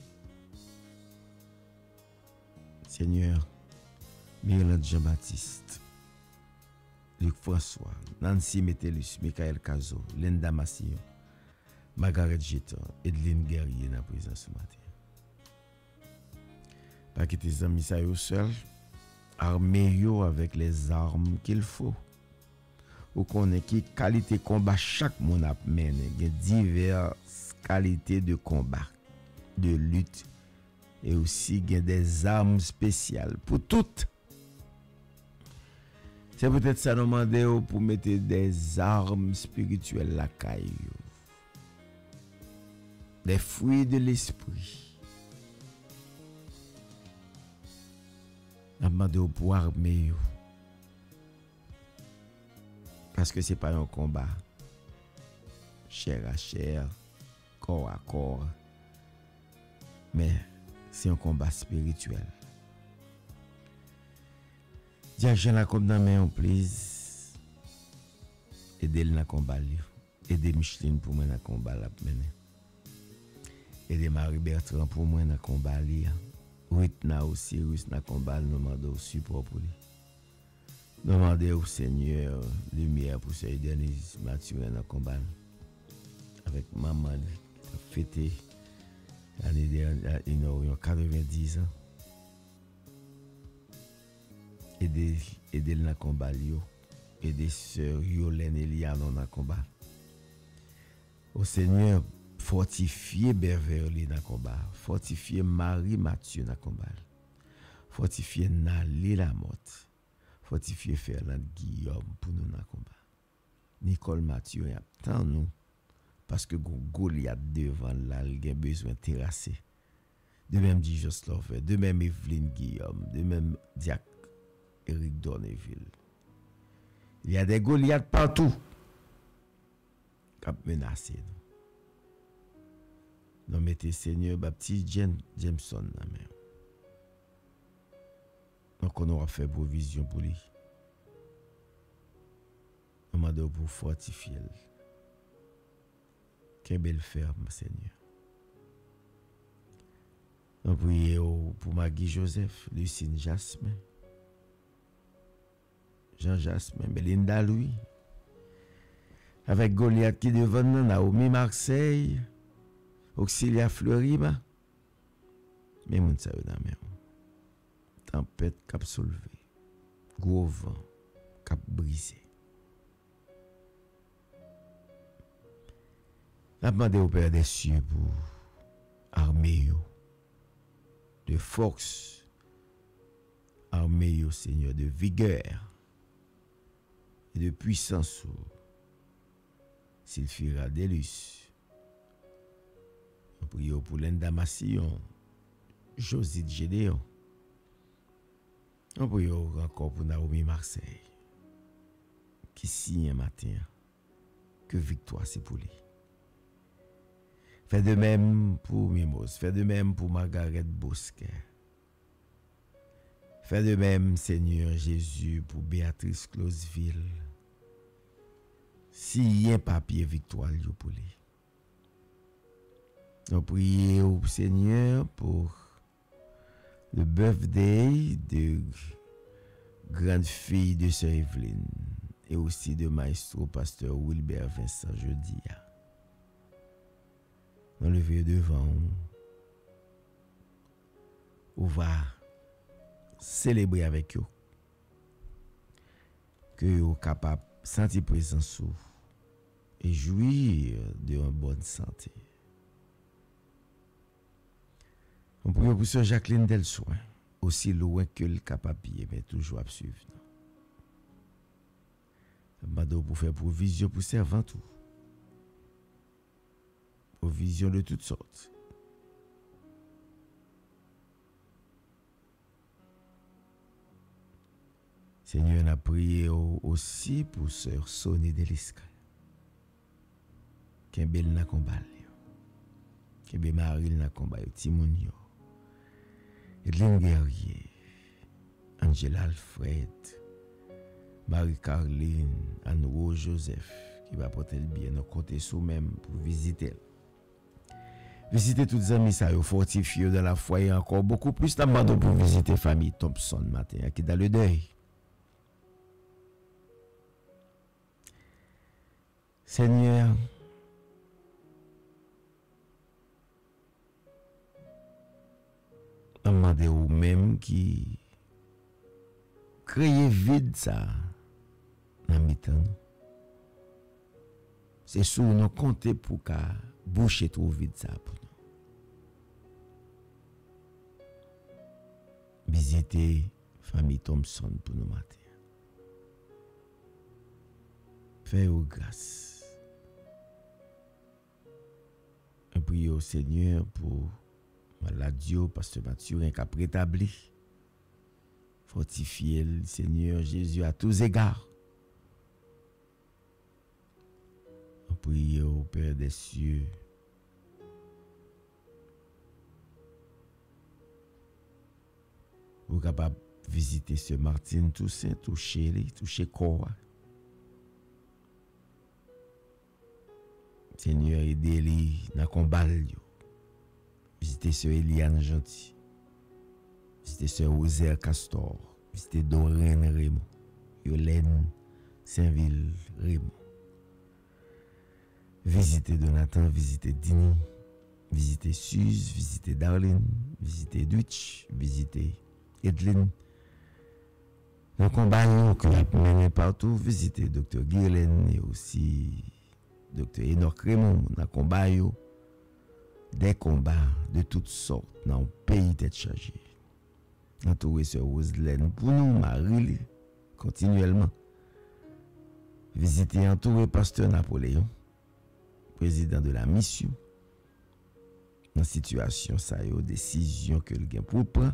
Seigneur, Myrland Jean-Baptiste, Luc François, Nancy Metellus, Michael Cazo, Linda Massillon, Margaret Jeton, Edeline Guerrier dans la présence ce matin. Pas que tes amis ça yo seul, armez-yo avec les armes qu'il faut. Ou connaît qui qualité combat chaque monde a mené, il y a diverses qualités de combat, de lutte et aussi il y a des armes spéciales pour toutes. C'est peut-être ça nous demander pour mettre des armes spirituelles la caille. Des fruits de l'esprit. Nous demandons pour armer. Parce que ce n'est pas un combat chair à chair, corps à corps. Mais c'est un combat spirituel. Dis je la comme dans main, please. Aidez-le dans le combat. Aidez Micheline pour moi dans le combat. Aidez Marie Bertrand pour moi dans le combat. Whitna aussi, dans le combat. Nous demandons support pour lui. Demandez au Seigneur lumière pour Sœur Denise Mathieu dans le combat. Avec maman qui a fêté l'année dernière, il a 90 ans. Aider dans le combat. Aider Sœur Yolène Eliane dans le combat. Au Seigneur, fortifier Beverly dans le combat. Fortifier Marie Mathieu dans le combat. Fortifier Nali Lamotte. Fortifier Fernand Guillaume pour nous dans le combat. Nicole Mathieu attend nous parce que Goliath devant là, il a besoin de terrasser. De même dit Joslove, de même Evelyne Guillaume, de même Diac Eric Dorneville. Il y a des Goliaths partout qui menacent nous. Nous mettons Seigneur Baptiste Jameson dans la main. Donc on aura fait provision pour lui. On m'a donné pour fortifier. Quelle belle ferme, Seigneur. On prie pour Maggie Joseph, Lucine Jasmin, Jean Jasmin, Belinda Louis. Avec Goliath qui devant nous, Naomi Marseille, Auxilia Fleurima. Mais mon sa yo dans main. Tempête cap soulevé, gros vent cap brisé. La demande au Père des cieux pour armer de force, armée, au Seigneur, de vigueur et de puissance. Sylphira Delus. Nous prions pour l'Indamation, Josite Gédéon. Nous prions encore pour Naomi Marseille, qui signe un matin que victoire c'est pour lui. Fais de même pour Mimos, fais de même pour Margaret Bosquet. Fais de même, Seigneur Jésus, pour Béatrice Closeville. S'il y a un papier victoire pour lui. Nous prions au Seigneur pour le birthday de grande fille de Sœur Evelyne et aussi de maestro pasteur Wilbert Vincent jeudi. Nous levons devant, on va célébrer avec eux, que vous capable de sentir présence et jouir de bonne santé. On prie pour Sœur Jacqueline Delsoin, aussi loin que le capable, mais toujours à suivre. Mado pour faire provision pour servant tout. Provision de toutes sortes. Seigneur, on a prié aussi pour Sœur Sonia Deliska. Kembel na combat. Kembel Maril na combat. Timonio. Edlin Guerrier. Angela Alfred. Marie-Carline. Anne-Rose Joseph. Qui va porter le bien. Nous comptons sous même pour visiter. Visiter toutes les amis, ça y fortifié dans la foi et encore beaucoup plus d'amende pour visiter famille Thompson matin qui est dans le deuil. Seigneur, demandez ou même qui crée vide ça dans mi-temps. C'est sur nous compter pour qu'à boucher trop vide ça pour nous. Visiter famille Thompson pour nous matin. Fais-vous grâce. Et priez au Seigneur pour Maladio, Pasteur Mathurin, qui a rétabli. Fortifier le Seigneur Jésus à tous égards. Priez au Père des cieux. Vous êtes capable de visiter ce Martine Toussaint, toucher Cora. Seigneur, aidez-les dans le combat. Visitez ce Eliane Gentil. Visitez ce Rosaire Castor. Visitez Doreen Raymond. Yolène Saint-Ville Raymond. Visitez Donathan, visitez Dini, visitez Suze, visitez Darlene, visitez Dwitch, visitez Edlin. Nos combats que nous avons menés partout, visitez Dr. Guirlaine et aussi Dr. Enoch Raymond. Nos combats, des combats de toutes sortes dans le pays tête chargée. Entouré sur Roselaine pour nous, Marie, continuellement. Visitez entouré Pasteur Napoléon, président de la mission, dans la situation, ça y est, décision que le gain pour prendre.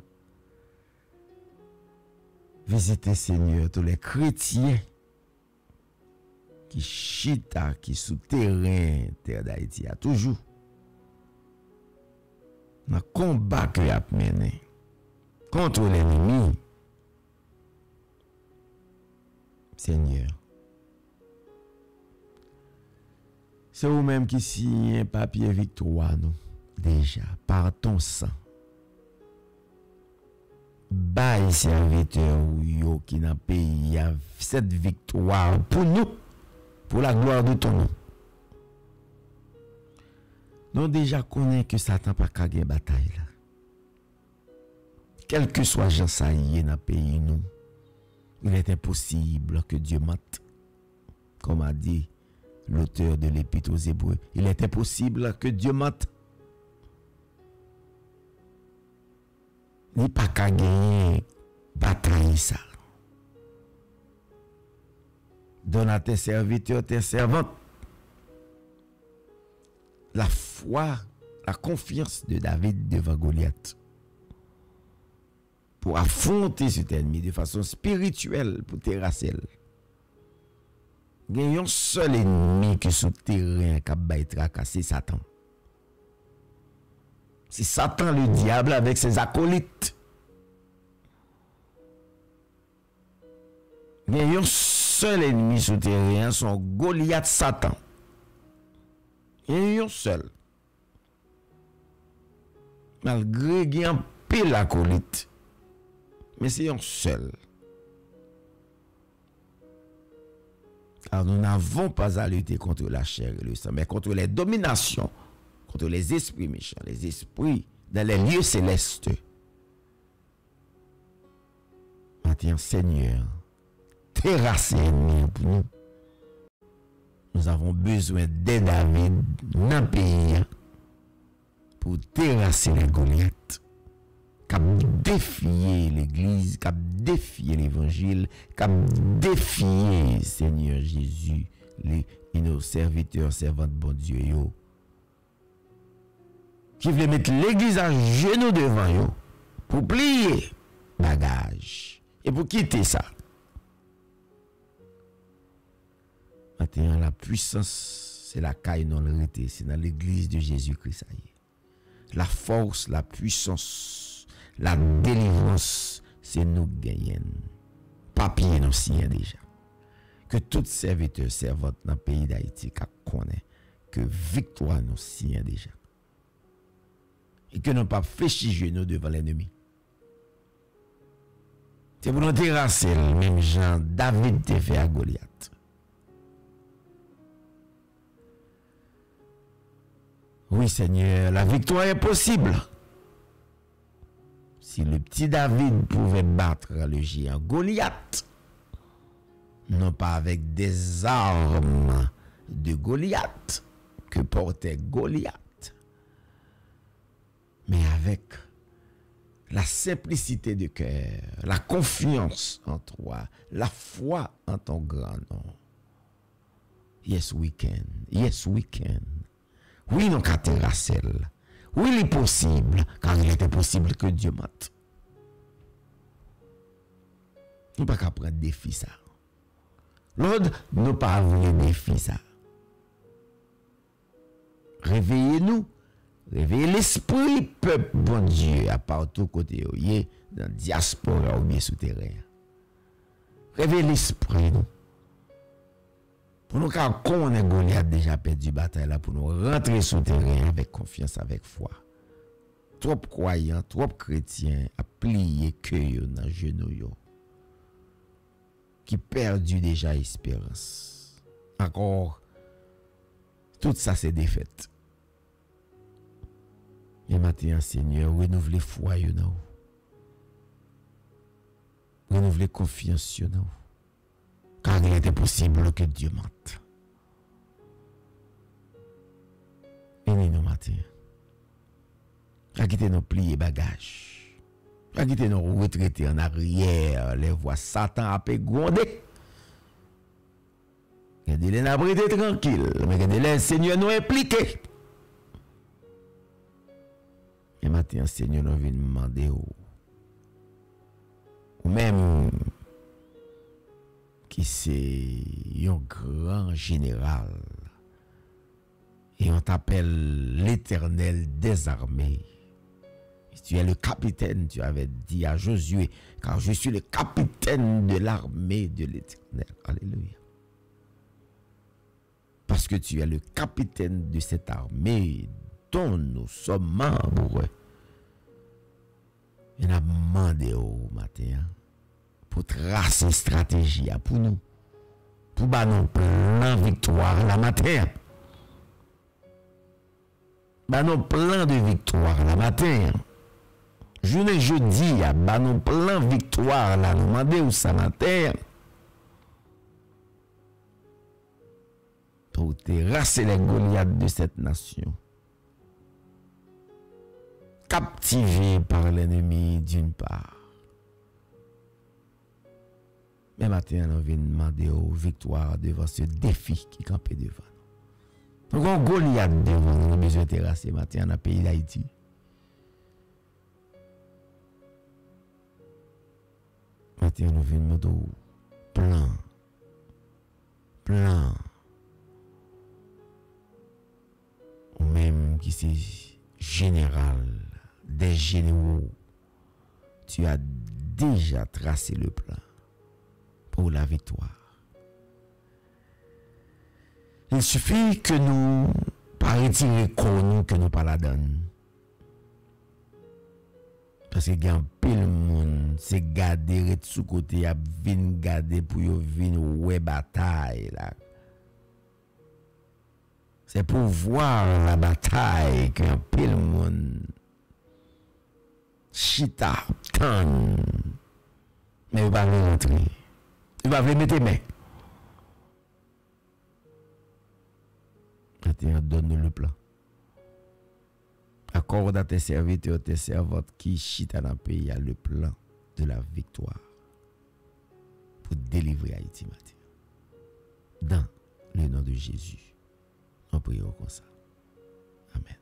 Visitez, Seigneur, tous les chrétiens qui chita, qui souterrain, terre d'Haïti, a toujours. Dans le combat qu'il a mené contre l'ennemi. Seigneur, c'est vous-même qui signez un papier victoire, nous, déjà, par ton sang. Bail serviteur ou qui n'a pays a cette victoire pour nous, pour la gloire de ton nom. Nous déjà connaissons que Satan pas qu'à gagner bataille là. Quel que soit Jean Saïe dans le pays nous, il est impossible que Dieu mente. Comme a dit l'auteur de l'Épître aux Hébreux, il est impossible que Dieu mente. Il n'y a pas qu'à gagner bataille bénis ça. Donne à tes serviteurs, tes servantes, la foi, la confiance de David devant Goliath. Pour affronter cet ennemi de façon spirituelle, pour terrasser. Il y a un seul ennemi qui sur le terrain qui a tracasser Satan. C'est Satan le diable avec ses acolytes. Il y a un seul ennemi sur le terrain, son Goliath Satan. Il y a un seul. Malgré qu'il y a un pile acolyte. Mais c'est un seul. Car nous n'avons pas à lutter contre la chair et le sang, mais contre les dominations, contre les esprits méchants, les esprits dans les lieux célestes. Maintenant, Seigneur, terrasser l'ennemi pour nous. Nous avons besoin de David dans le pays pour terrasser les Goliaths, qui défier l'Église, qui défier l'Évangile, qui défier Seigneur Jésus, nos serviteurs, servantes, bon Dieu, qui veulent mettre l'Église à genoux devant eux pour plier bagage et pour quitter ça. Maintenant, la puissance, c'est la caille non arrêtée, c'est dans l'Église de Jésus-Christ. La force, la puissance, la délivrance, c'est nous gagnons. Papier nous signe déjà. Que tout serviteur, servante dans le pays d'Haïti connaît que victoire nous signe déjà. Et que nous pas fléchir genoux devant l'ennemi. C'est pour nous terrasser, même Jean, David te fait à Goliath. Oui, Seigneur, la victoire est possible. Si le petit David pouvait battre le géant Goliath, non pas avec des armes de Goliath que portait Goliath, mais avec la simplicité de cœur, la confiance en toi, la foi en ton grand nom. Yes, we can. Yes, we can. Oui, nous avons terrassé. Oui, il est possible, car il était possible que Dieu mate. Nous ne pouvons pas prendre défi ça. L'autre, nous ne pouvons pas avoir défi ça. Réveillez-nous. Réveillez l'esprit, peuple, bon Dieu, à partout côté, dans la diaspora ou bien souterrain. Réveillez l'esprit, nous. Pour nous, quand on est Goliath déjà perdu bataille là, pour nous rentrer sur le terrain avec confiance, avec foi. Trop croyants, trop chrétiens, à plier que dans les genoux, qui perdu déjà espérance. Encore, tout ça c'est défaite. Et maintenant, Seigneur, renouvelez foi, renouvelez confiance, car il était possible que Dieu mente. Bénis-nous matin. Quittez nos pliés bagages. Quittez nos retraités en arrière. Les voix Satan a grondé. Regardez-les n'abriter tranquille. Mais regardez-les, Seigneur nous impliqué. Et maintenant, Seigneur nous vient demander ou même qui c'est un grand général et on t'appelle l'Éternel des armées. Tu es le capitaine, tu avais dit à Josué, car je suis le capitaine de l'armée de l'Éternel. Alléluia. Parce que tu es le capitaine de cette armée dont nous sommes membres. Il a demandé au matin pour tracer une stratégie pour nous, pour nous plan victoire la matin. Nous plan de victoire la matin. Journée jeudi, nous plan victoire la demandé au ça matin. Pour terrasser les Goliaths de cette nation. Captivés par l'ennemi d'une part. Et matin, on vient demander aux victoires devant ce défi qui campait devant nous. Donc, on Goliath devant nous, on a besoin de terrasser matin dans le pays d'Haïti. Matin, on vient demander plan. Ou même qui c'est général, des généraux. Tu as déjà tracé le plan pour la victoire. Il suffit que nous pas retirer nous que nous pas la donne. Parce que il y a un pile monde, c'est garder sous côté, a vinn garder pour yo vinn ouais bataille là. C'est pour voir la bataille qu'un pile monde chita tan. Mais il va pas rentrer. Il va pas mettre main. Maintenant, donne le plan. Accorde à tes serviteurs, tes servantes qui chita dans le pays, à le plan de la victoire pour délivrer Haïti matin. Dans le nom de Jésus, nous prions comme ça. Amen.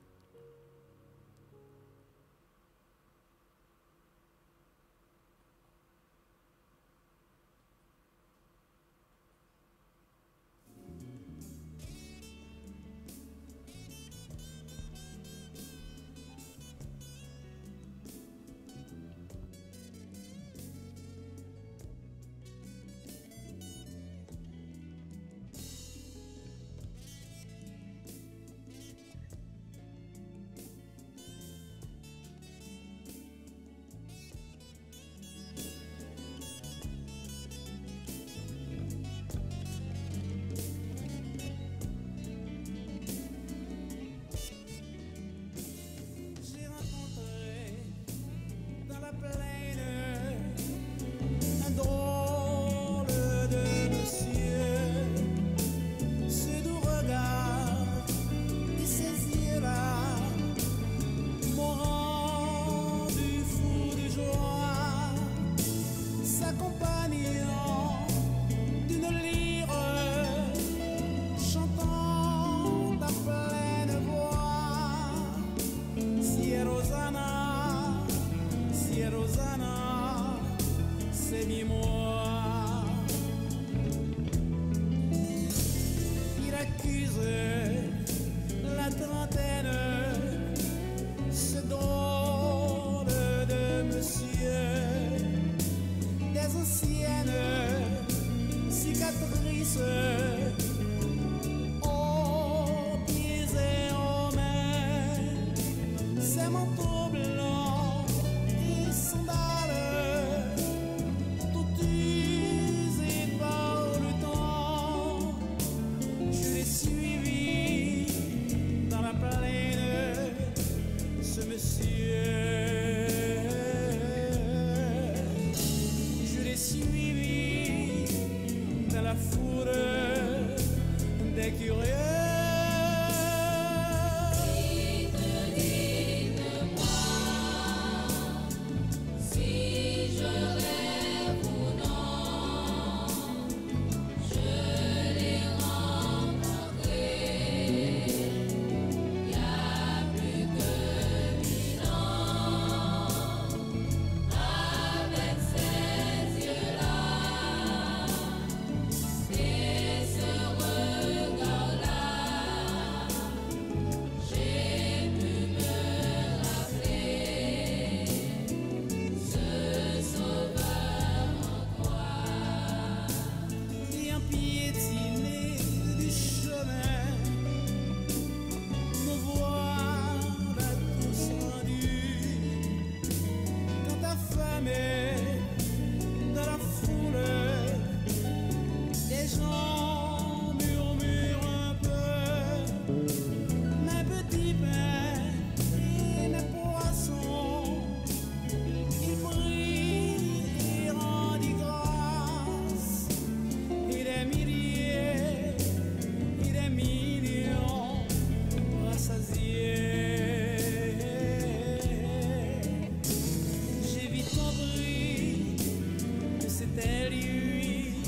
C'était lui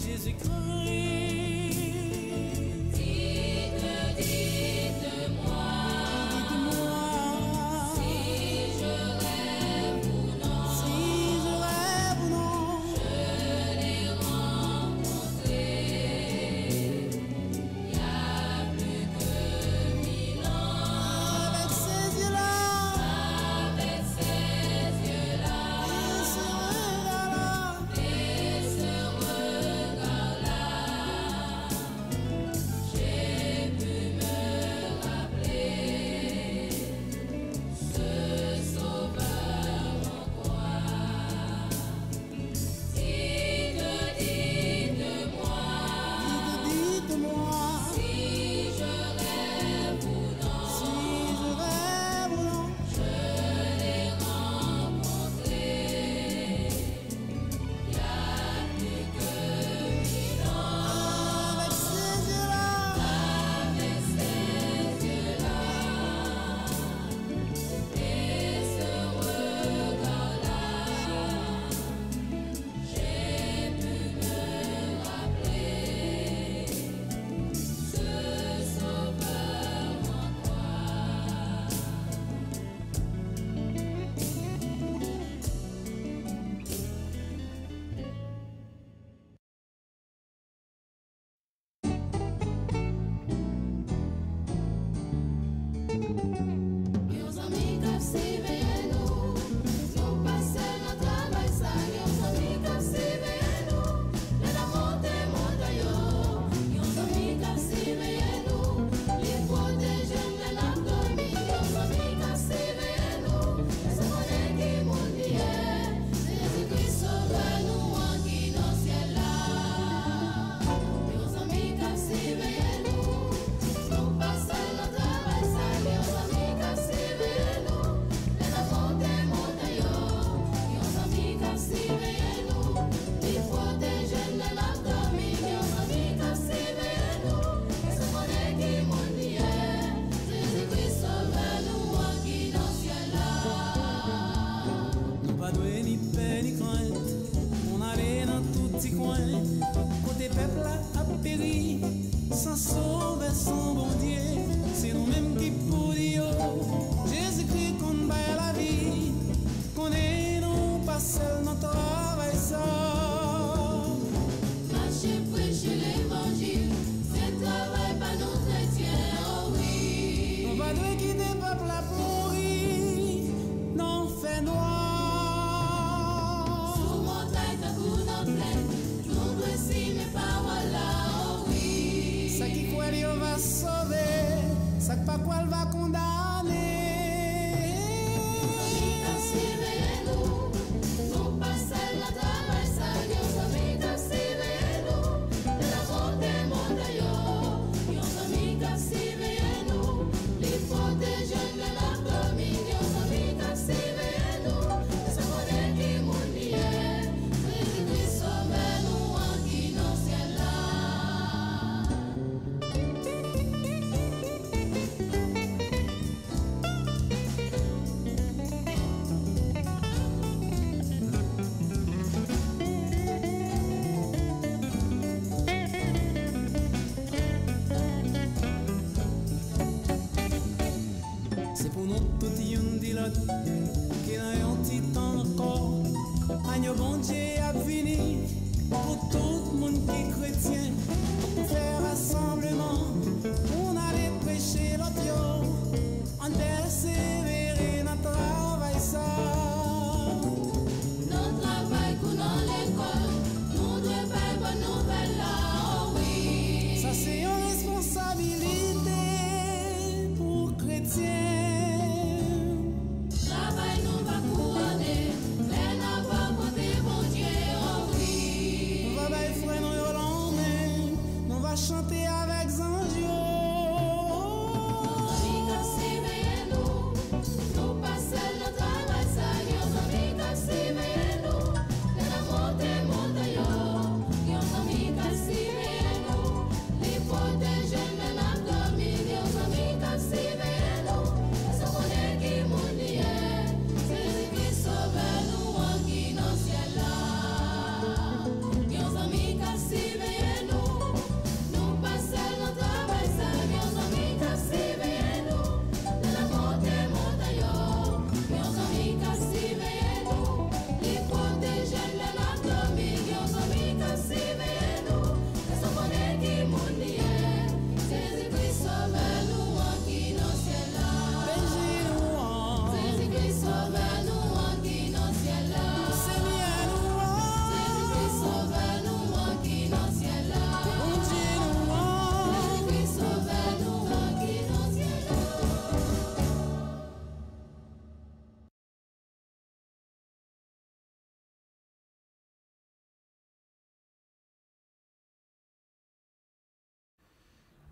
See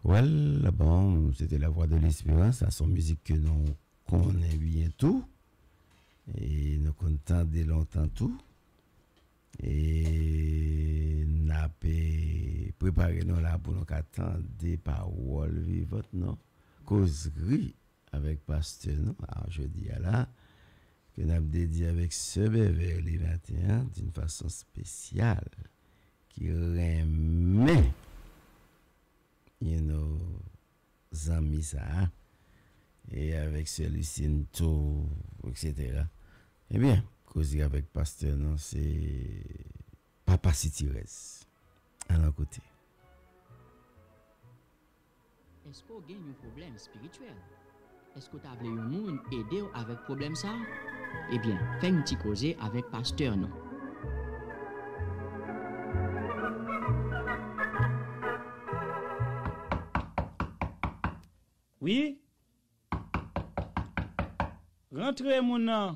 Well, bon, c'était la voix de l'espérance, à son musique que nous connaissons bien tout. Et nous comptons dès longtemps tout. Et nous avons préparé nous là pour nous attendre des paroles vivantes, non? Causerie avec pasteur, non? Alors, je dis à là, que nous avons dédié avec ce bébé les 21 d'une façon spéciale, qui remet nos amis ça, et avec celui-ci, tout, etc. Eh bien, causer avec pasteur, non, c'est Papa Sitirez. À l'un côté. Est-ce qu'on gagne un problème spirituel? Est-ce que tu as voulu un monde aider avec problème ça? Eh bien, fais une petite causer avec pasteur, non? Oui? Rentrez, mon nom.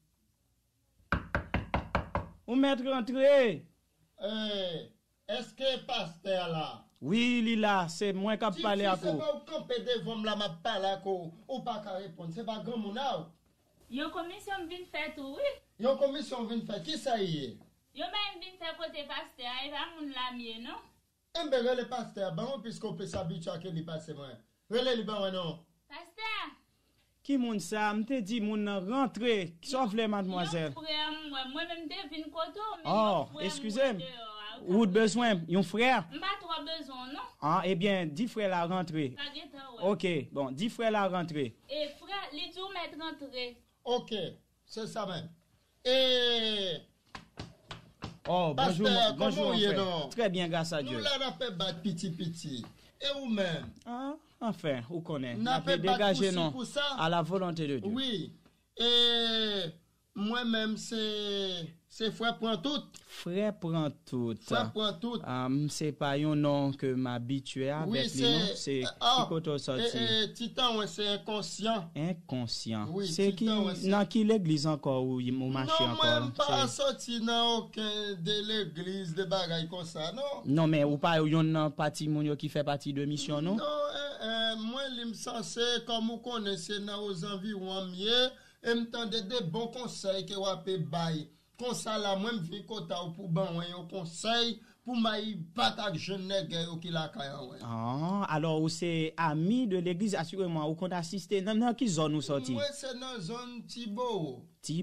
Ou maître rentrez? Est-ce que pasteur là? Oui, Lila, c'est moi qui a parlé à vous. Si c'est pas au campé devant là, m'a parlé à vous, ou pas qu'à répondre, c'est pas grand moun là. Yon commission vient faire tout, oui. Yon commission vient faire, qui ça y est? Yon même vient faire côté pasteur, et pas moun la mienne, non? Eh ben, le pasteur, bon, puisqu'on peut s'habituer à ce qu'il passe, moi. Relais, bon, non? Pasteur! Qui moun ça? M'te dit moun rentrez, sauf les mademoiselle. Moi-même devine koto, mais oh, excusez-moi. Ou besoin, yon frère? M'pas trop besoin, non? Ah, eh bien, 10 frères la rentrée. Ok, bon, 10 frères la rentrée. Et frère, les jours mettre rentrée. Ok, c'est ça même. Et... Oh, bonjour, pasteur, bonjour, comment frère. Très bien, grâce à Dieu. Nous, là, on a fait battre petit. Et vous-même? Ah, enfin, vous connaissez. On a fait dégager, non, pour ça? à la volonté de Dieu. Oui. Et moi-même, c'est frère prend tout. Frère prend tout. Frère prend tout. C'est pas un nom que m'habitué avec oui, les noms. C'est qui côté sorti. Titan, c'est inconscient. Inconscient. Oui, c'est qui dans qui l'église encore ou marché encore? Non, même pas sorti dans aucun de l'église de bagaille comme ça, non. Non, mais ou pas yon parti moun qui fait partie de mission, non? Non, moi l'im censé comme vous connaissez dans aux environs mieux, et m'tendez des bons conseils que vous avez bail. Comme ça là moi m'vi kota pour ban un conseil pour m'aille battre jeune nègre qui la kaya ouais. Ah, alors ou c'est ami de l'église assurément ou qu'on assister dans qui zone nous sorti? Moi c'est dans zone Tibo.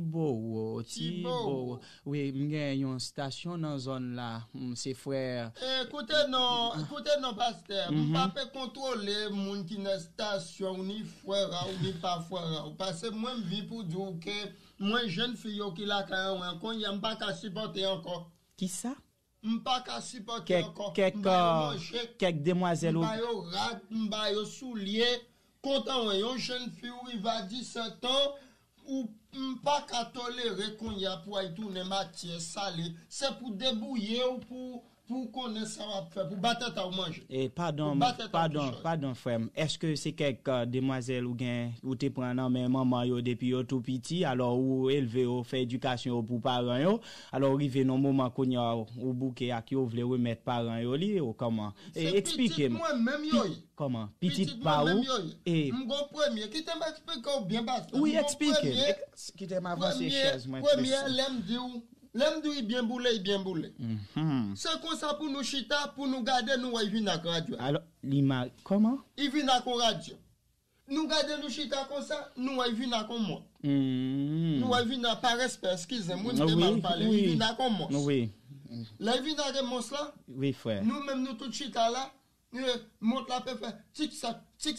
Oui, m'gagne une station dans zone là, c'est frère. Écoutez non pasteur, pas peut contrôler moun qui dans station ni frère ou ni pas frère parce que moi m'vi pour dire que moi jeune fille qui la kaya ouais qu'on y a pas qu'à supporter encore. Qui ça? M'pas qu'à supporter encore. Quelques demoiselles m'ba yo rat, m'ba yo soulier, content yon jeune fille qui va 17 ans ou m'pas qu'à tolérer qu'on y a pour y tourner matière salée, c'est pour débouiller ou pour connaître ça va faire pour battre ta manger. Et pardon frère. Est-ce que c'est quelques demoiselles ou gain ou te prend en main maman yo depuis yo tout petit alors ou élevé ou fait éducation pour parents yo alors arrivé dans moment qu'on y a ou bouquet à qui ou vle remettre parents yo li ou comment? Expliquez-moi. Moi même yo. Comment? Petite pa ou et m'gon premier qui te m'explique bien bas. Oui, expliquez. Qui te m'avancer chaise moi. Premier l'aime dit bien boulé. C'est comme ça pour nous chita, pour nous garder nous il vient à radio. Alors, Lima, comment? Il vient à radio. Nous garder nous chita comme ça, nous il vient à comme moi. Nous il vient à par respect, excusez-moi, nous mal parler. Il vient à comme moi. Oui. Là il vient à comme ça. Oui, frère. Nous même nous tout chita là, monte la peut faire tic sac.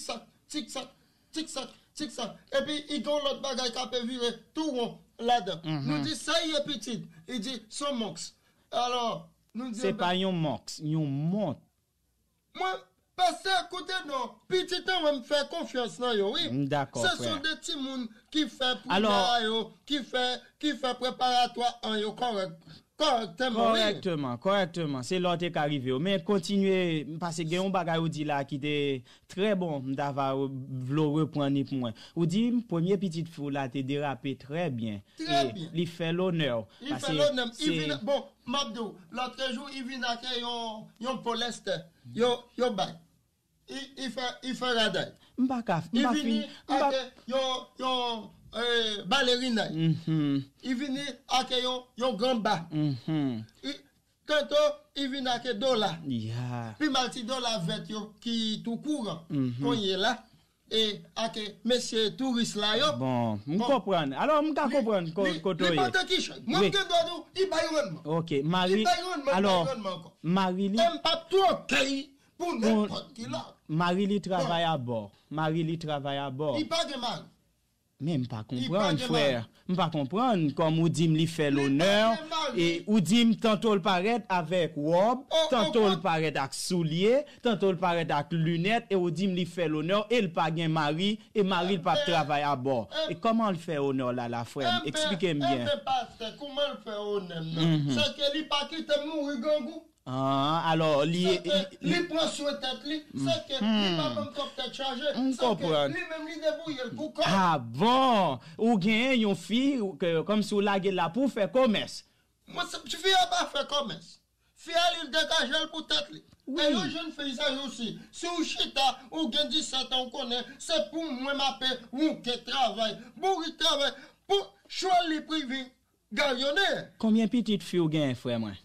Et puis il gon l'autre bagaille qui peut virer tout rond là-dedans. Nous dit ça y est petit, il dit son mox. Alors, nous dit c'est pas un mox, un monte. Moi parce que écoutez non, petit temps me faire confiance dans yo, oui. D'accord. Ce sont des petits moun qui fait pour yo, qui fait préparatoire en yo correct. Correctement. C'est l'autre qui arrive. Mais continuez, parce que il y a un bagage ou dit là qui était très bon, m'dava vlo reprendre pour moi. Ou dit, premier petite fou là, t'es dérapé très bien. Très bien. Il fait l'honneur. Bon, Mabdou, l'autre jour, il vient à yon poleste, yo bay. il fait radin. M'pa Il vient avec yon ballerina. Il vient avec yon gamba. Tantôt il vient avec dollar. Puis malti dollar avec yo qui tout courant. Quand il est là et avec monsieur touriste là yo. Bon, comprendre. Alors m'ka comprendre koto yi. Moi que doit il bayon. OK, Marie. Alors Marie li pas trop kay pour n'importe qui là. Marie li travaille à bord. Il pas de mal. Même pas comprendre frère. M'pas comprendre comme ou dim li fait l'honneur et ou dim tantôt le paraît avec robe, tantôt le paraît avec soulier, tantôt le paraît avec lunettes et ou dim li fait l'honneur et il pas gen mari et mari pas travaille à bord. Et comment le fait honneur là la frère? Expliquez-moi bien. Comment le fait honneur? C'est que li pas quitte mourir gangou. Alors, li prend sur tête li, c'est que li pas même top tête chargé, c'est que li même li débrouille le coup. Ah bon, ou gen yon fille comme si ou lage la pour faire commerce. Moi fille pas faire commerce. Fille elle dégage elle pour tête li. Et yo jeune fille ça aussi. Si ou chita ou gen 17 ans connaît, c'est pour moi m'appelle ou que travail. Pour travail pour choisir les privé gagnonner. Combien petites filles ou gen frère moi?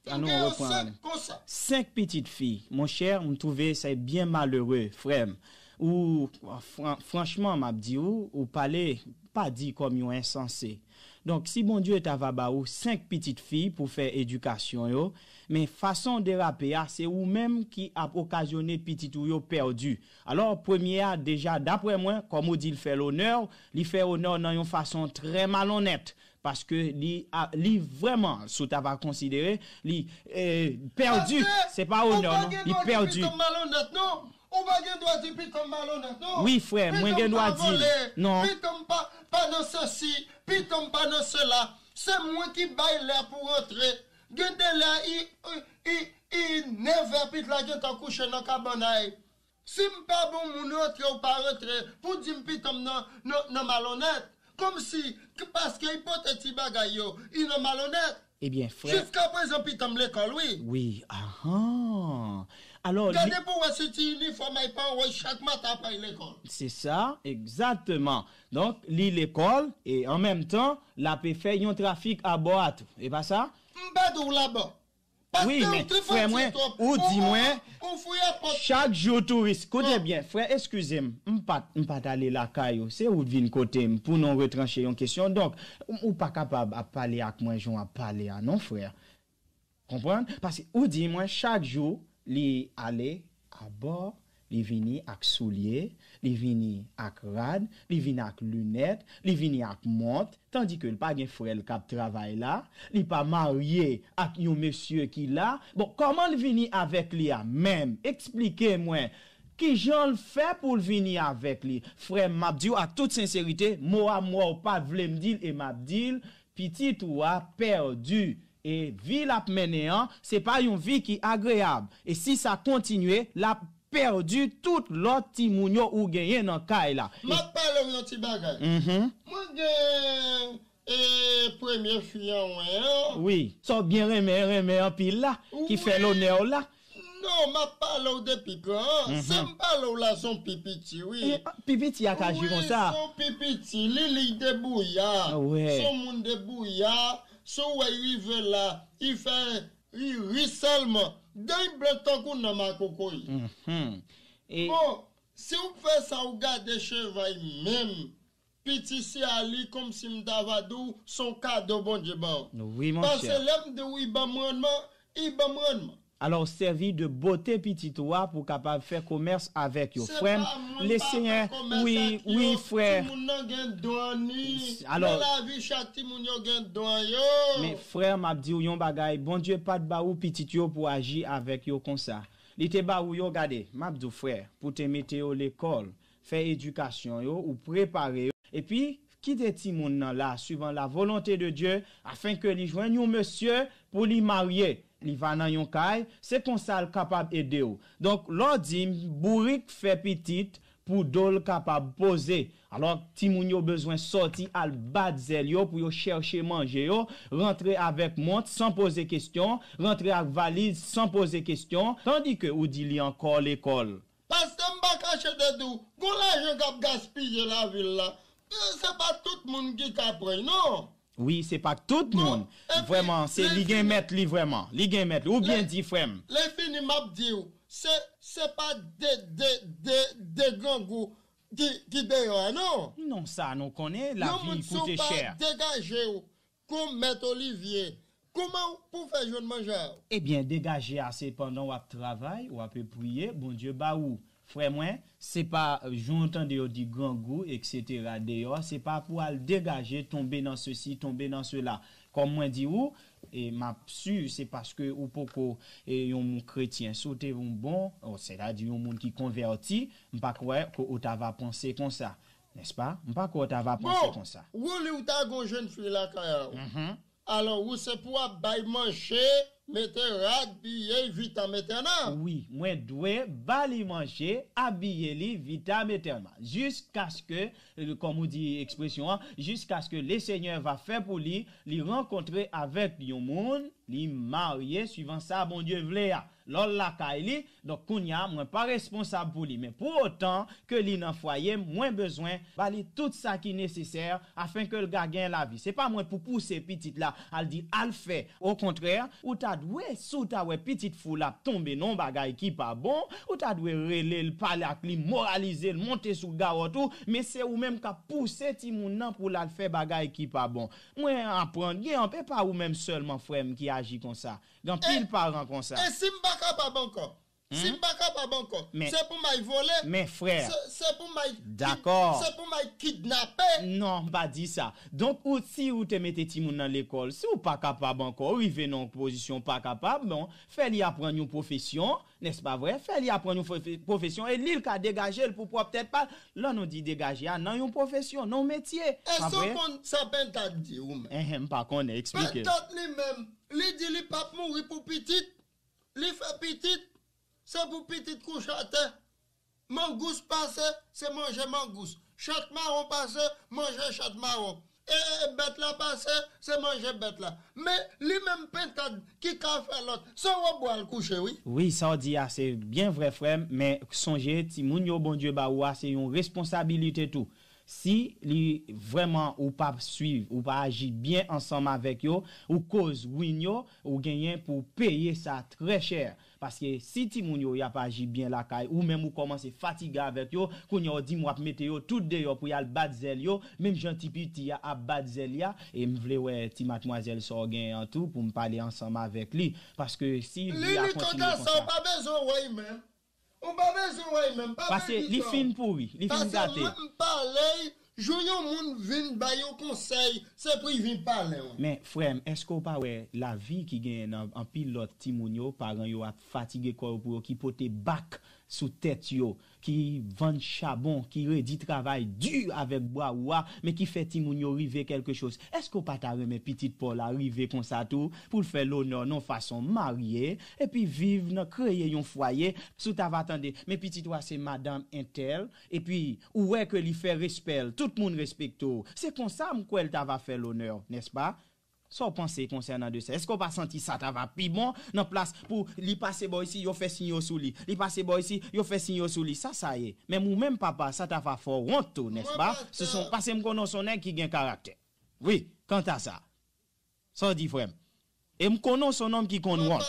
5 petites filles. Mon cher, me trouvais c'est bien malheureux, frère. Ou franchement, m'a dit ou parler pas dit comme yon insensé. Donc si bon Dieu t'a va ou 5 petites filles pour faire éducation yo, mais façon de rapper c'est ou même qui a occasionné petit ou yo perdu. Alors premier déjà d'après moi comme on dit il fait honneur dans une façon très malhonnête. Parce que li vraiment sous ta va considérer li perdu, c'est pas honneur non, li perdu. On va gen droit dire puis comme malhonnête non. Oui frère, moi gen droit dire non. Puis comme pas dans ceci, puis comme pas dans cela. C'est moi qui baille l'air pour rentrer. Gen de là il never puis la gen ta coucher dans cabane. Si m'pas bon moun rentrer ou pas rentrer pour dire puis comme non malhonnête. Comme si, parce qu'il hypothétique bagay yo, il est malhonnête. Eh bien, frère. Jusqu'à présent, puis t'aimes l'école, oui. Oui, Alors, regardez pour ce uniforme, il pas chaque matin après l'école. C'est ça, exactement. Donc, l'école, et en même temps, la peut faire un trafic à bord. Et pas ça? M'badou là-bas. Oui, mais frère, moi, ou dis-moi, chaque jour touriste, écoutez bien, frère, excusez-moi, m'pas aller la caillou, c'est où vin côté pour non retrancher une question. Donc, ou pas capable à parler avec moi, j'en à parler à non, frère. Comprendre? Parce que, ou dis-moi, chaque jour, li aller à bord, li vini avec soulier, li vini avec rad, li vini avec lunettes, li vini avec montre, tandis que le pas gen frère le cap travail là, li pas marié avec un monsieur qui là. Bon, comment le vini avec lui a même? Expliquez-moi. Qui j'en le fait pour le venir avec lui? Frère Mabdi, à toute sincérité, moi ou pas vle m'dil et Mabdil, petit ou a perdu. Et vie la mené, c'est pas une vie qui agréable. Et si ça continue, la perdu tout l'autre ti mounyo ou gagné dans kay là. M'a parlé un petit bagage. Moi premier fille oui, so bien remè en pile là qui fait l'honneur là. Non, m'a parlé depuis quand? C'est m'parle là son pipiti, oui. Pipiti a ka comme ça. Son pipiti, li débouilla. Son monde débouilla. So ouais rive là, il fait seulement. D'un blanc tant qu'on n'a ma cocoï. Bon, si vous faites ça, vous gardez cheval même. Petit si ali comme si m'davadou son cadeau bon Dieu bon. Oui mon cher. Parce que l'homme de oui ba rendement. Alors servi de beauté petit toi pour capable faire commerce avec yo frère. Laissez oui frère. Alors la vie chaque ti moun yo gen don yo. Mais frère m'a dit yon bagay bon Dieu pas de ba ou petit yo pour agir avec yo comme ça. Li te ba ou yo gade m'a dit frère pour te mettre au l'école, faire éducation yo ou préparer yo. Et puis quitter ti moun nan là suivant la volonté de Dieu afin que li joigne un monsieur pour li marier. Li va nan yon kay, c'est comme ça capable aider ou. Donc l'ordi bourrique fait petite pour dol capable poser. Alors ti moun yo besoin sorti al badzel yo pour yo chercher manger yo, rentrer avec montre sans poser question, rentrer avec valise sans poser question, tandis que ou dit li encore l'école. Parce marché de tout. Qu'on l'argent qui a gaspillé la ville là. C'est pas tout le monde qui a pris, non? Oui, c'est pas tout le monde. Vraiment, c'est li mettre li vraiment. Li mettre ou bien dit frère. Les fini m'a dit c'est pas des grands goûts qui dehors, non? Non, ça nous connaît, la vie coûte cher. Dégager comme mettre Olivier. Comment pour faire jeune manger? Eh bien, dégager assez pendant ou travail, ou peut prier, bon Dieu ba ou. Frère moi, c'est pas j'entends de dit grand goût etc. D'ailleurs, c'est pas pour aller dégager tomber dans ceci, tomber dans cela. Comme moi dit ou et m'a su c'est parce que ou poko et un chrétien sauter un bon, c'est-à-dire un monde qui converti, m'pas croire que ou ta va penser comme ça. N'est-ce pas? M'pas croire ta va penser comme ça. Ou ou ta gon jeune fille là alors ou c'est pour bailler manger mettez habiller vita maintenant. Oui, moi dois bali manger, habiller li vita maintenant jusqu'à ce que comme on dit expression jusqu'à ce que le Seigneur va faire pour lui rencontrer avec un monde, li marié suivant ça bon Dieu vle a. Lol la kaili donc kounya moi pas responsable pour lui mais pour autant que li nan foyer moins besoin bali tout ça qui nécessaire afin que le gars gagne la vie. C'est pas moi pour pousser petite là, elle dit al fait. Au contraire, ou ta doué sous ta ouais petite fou la tomber non bagay qui pas bon, ou ta doué relé le parler avec lui moraliser, monter sous garot tout, mais c'est ou même ka pousser ti moun nan pour la faire bagay qui pas bon. Moi apprendre, on peut pas ou même seulement frère qui agit comme ça. Dans pile parents comme ça. Et si m'pa capable encore. Si m'pa capable encore. C'est pour m'aille voler. Mais frère. C'est pour m'aille. D'accord. C'est pour m'aille kidnapper. Non, pas dit ça. Donc ou si ou te mettez ti moun dans l'école, si ou pas capable encore, arrivé dans position pas capable, bon, fais-lui apprendre une profession, n'est-ce pas vrai? Fais-lui apprendre une profession et l'il ka dégager pour peut-être pas là nous dit dégager non une profession, non métier. Est-ce qu'on ça peine t'a dit ou même? Pas connaît expliquer. Peut-être lui-même, lui dit li pas mourir pour petite. Li fait petite, c'est pour petite couche à terre. Mangousse passe, c'est manger mangousse. Chat marron passe, manger chat marron. Et bête là passe, c'est manger bête là. Mais lui-même pentade qui a fait l'autre, ça va boire le coucher, oui? Oui, ça dit c'est bien vrai frère, mais songez, ti moun yo bon Dieu ba ou c'est une responsabilité tout. Si li vraiment ou pas suivre ou pas agir bien ensemble avec yo ou cause win yo ou gagner pour payer ça très cher parce que si ti moun yo y a pas agi bien la caille ou même ou commence fatigué avec yo qu'on yo dit moi mettre yo tout dehors pour y al badzel yo même gentil petit a badzel ya et me vle ouais ti mademoiselle so gain en tout pour me parler ensemble avec lui parce que si lui a continué comme ça pas besoin ouais même. On pas besoin même pas parce que li fin pourri, li fin gâté. Parce que parler, joyon moun vinn ba yo conseil, c'est pour vinn parler. Mais frère, est-ce qu'on pas ouais la vie qui gagne en pilote ti moun yo parents yo a fatigué corps pour qui pote bac sous tête yo qui vend charbon qui redit travail dur avec bois ouah mais qui fait ti moun yo river quelque chose. Est-ce qu'on pas ta remet petite Paul arriver comme ça tout pour faire l'honneur non façon mariée et puis vivre dans créer un foyer sous ta va attendre mais petite toi c'est madame intel et puis ouais que lui fait respect tout le monde respecte. C'est comme ça m'quoi elle t'a va faire l'honneur, n'est-ce pas? Sans penser concernant de ça. Est-ce qu'on pas senti ça t'a va plus bon dans place pour li passer boy ici, yo fait signe sous lui. Li passer boy ici, yo fait signe sous lui. Ça y est. Mais ou même papa, ça t'a va fort honte, n'est-ce pas? Ce sont parce que me connais son nèg qui gagne caractère. Oui, quant à ça. Ça dit frère. Et me connais son homme qui connaît honte.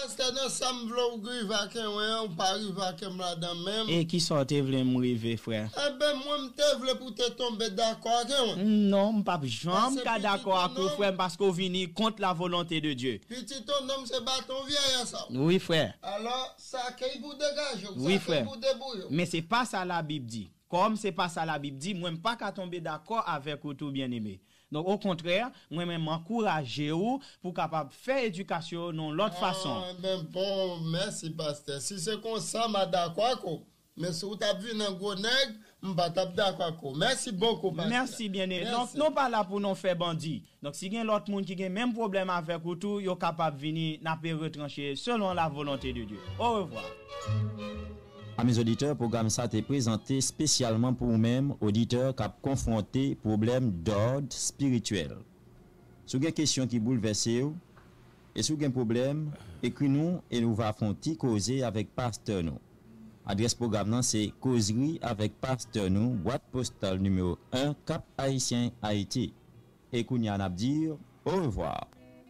Et qui sorte vle m'rive frère? Eh ben moi m'te vle pour te tomber d'accord non, m'pas jamais ka d'accord avec frère parce qu'on vini contre la volonté de Dieu. Petit ton homme c'est bâton vieil ça. Oui frère. Alors ça qu'il pour dégager, oui frère. Mais c'est pas ça la Bible dit. Comme c'est pas ça la Bible dit, moi pas qu'à tomber d'accord avec vous tout bien-aimé. Donc au contraire, moi-même m'encourager ou pour capable faire éducation non l'autre façon. Ben bon, merci pasteur. Si c'est comme ça m'a d'accord. Mais si vous avez vu un gros nègre, m'pa t'a d'accord. Merci beaucoup pasteur. Merci bien-aimé. Donc non pas là pour nous faire bandit. Donc si gen l'autre monde qui a même problème avec vous tout, yo capable venir n'a pas retrancher selon la volonté de Dieu. Au revoir. Amis auditeurs, programme ça est présenté spécialement pour vous-même, auditeurs qui ont confronté problèmes d'ordre spirituel. Si vous avez une question qui bouleverse vous, et si vous avez un problème, écrivez-nous et nous allons causer avec pasteur nous. Adresse programme c'est causerie avec pasteur nous, boîte postale numéro 1, Cap Haïtien, Haïti. Et Kounia n'a dire au revoir.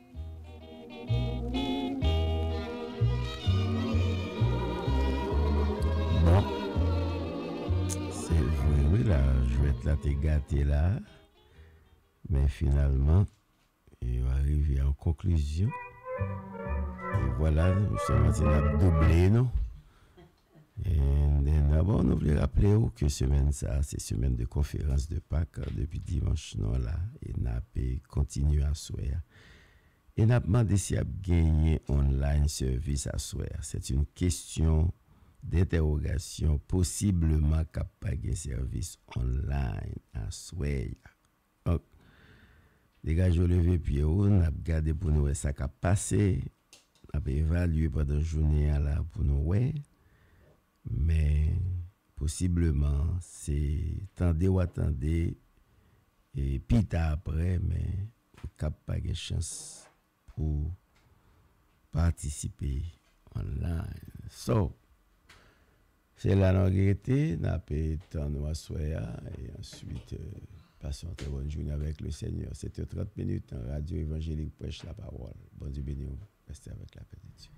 Bon, c'est vrai, oui, là, je vais être là, t'es gâté là. Mais finalement, il va arriver en conclusion. Et voilà, nous sommes doublé, non? Et d'abord, nous voulons rappeler que semaine ça, c'est semaine de conférence de Pâques depuis dimanche, non là, et n'a pas continué à souhaiter. Et n'a demandé si a gagné online service à souhaiter. C'est une question d'interrogation, possiblement capable de service online à souhaiter. Donc, les gars, je levé pied, on a regardé pour nous ça qui a passé, on a évalué pendant la journée là pour nous ouais. Mais possiblement c'est tendez ou attendez et puis après mais cap pas de chance pour participer online. So c'est la longueté n'a pas temps nous asseoir et ensuite passons une très bonne journée avec le Seigneur. C'était 30 minutes en radio évangélique prêche la parole. Bon Dieu béni vous. Restez avec la paix de Dieu.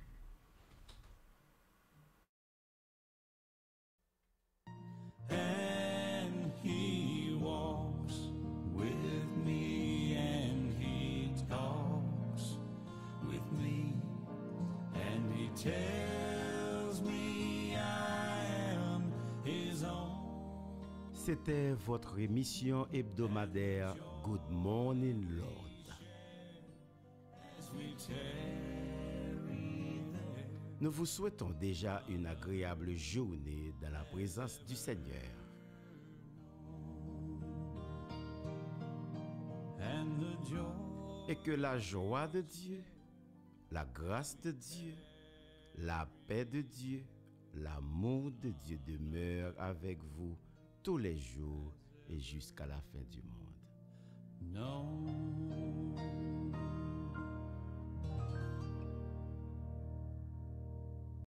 And he walks with me, and he talks with me, and he tells me I am his own. C'était votre émission hebdomadaire Good Morning Lord. Nous vous souhaitons déjà une agréable journée dans la présence du Seigneur. Et que la joie de Dieu, la grâce de Dieu, la paix de Dieu, l'amour de Dieu demeure avec vous tous les jours et jusqu'à la fin du monde. No.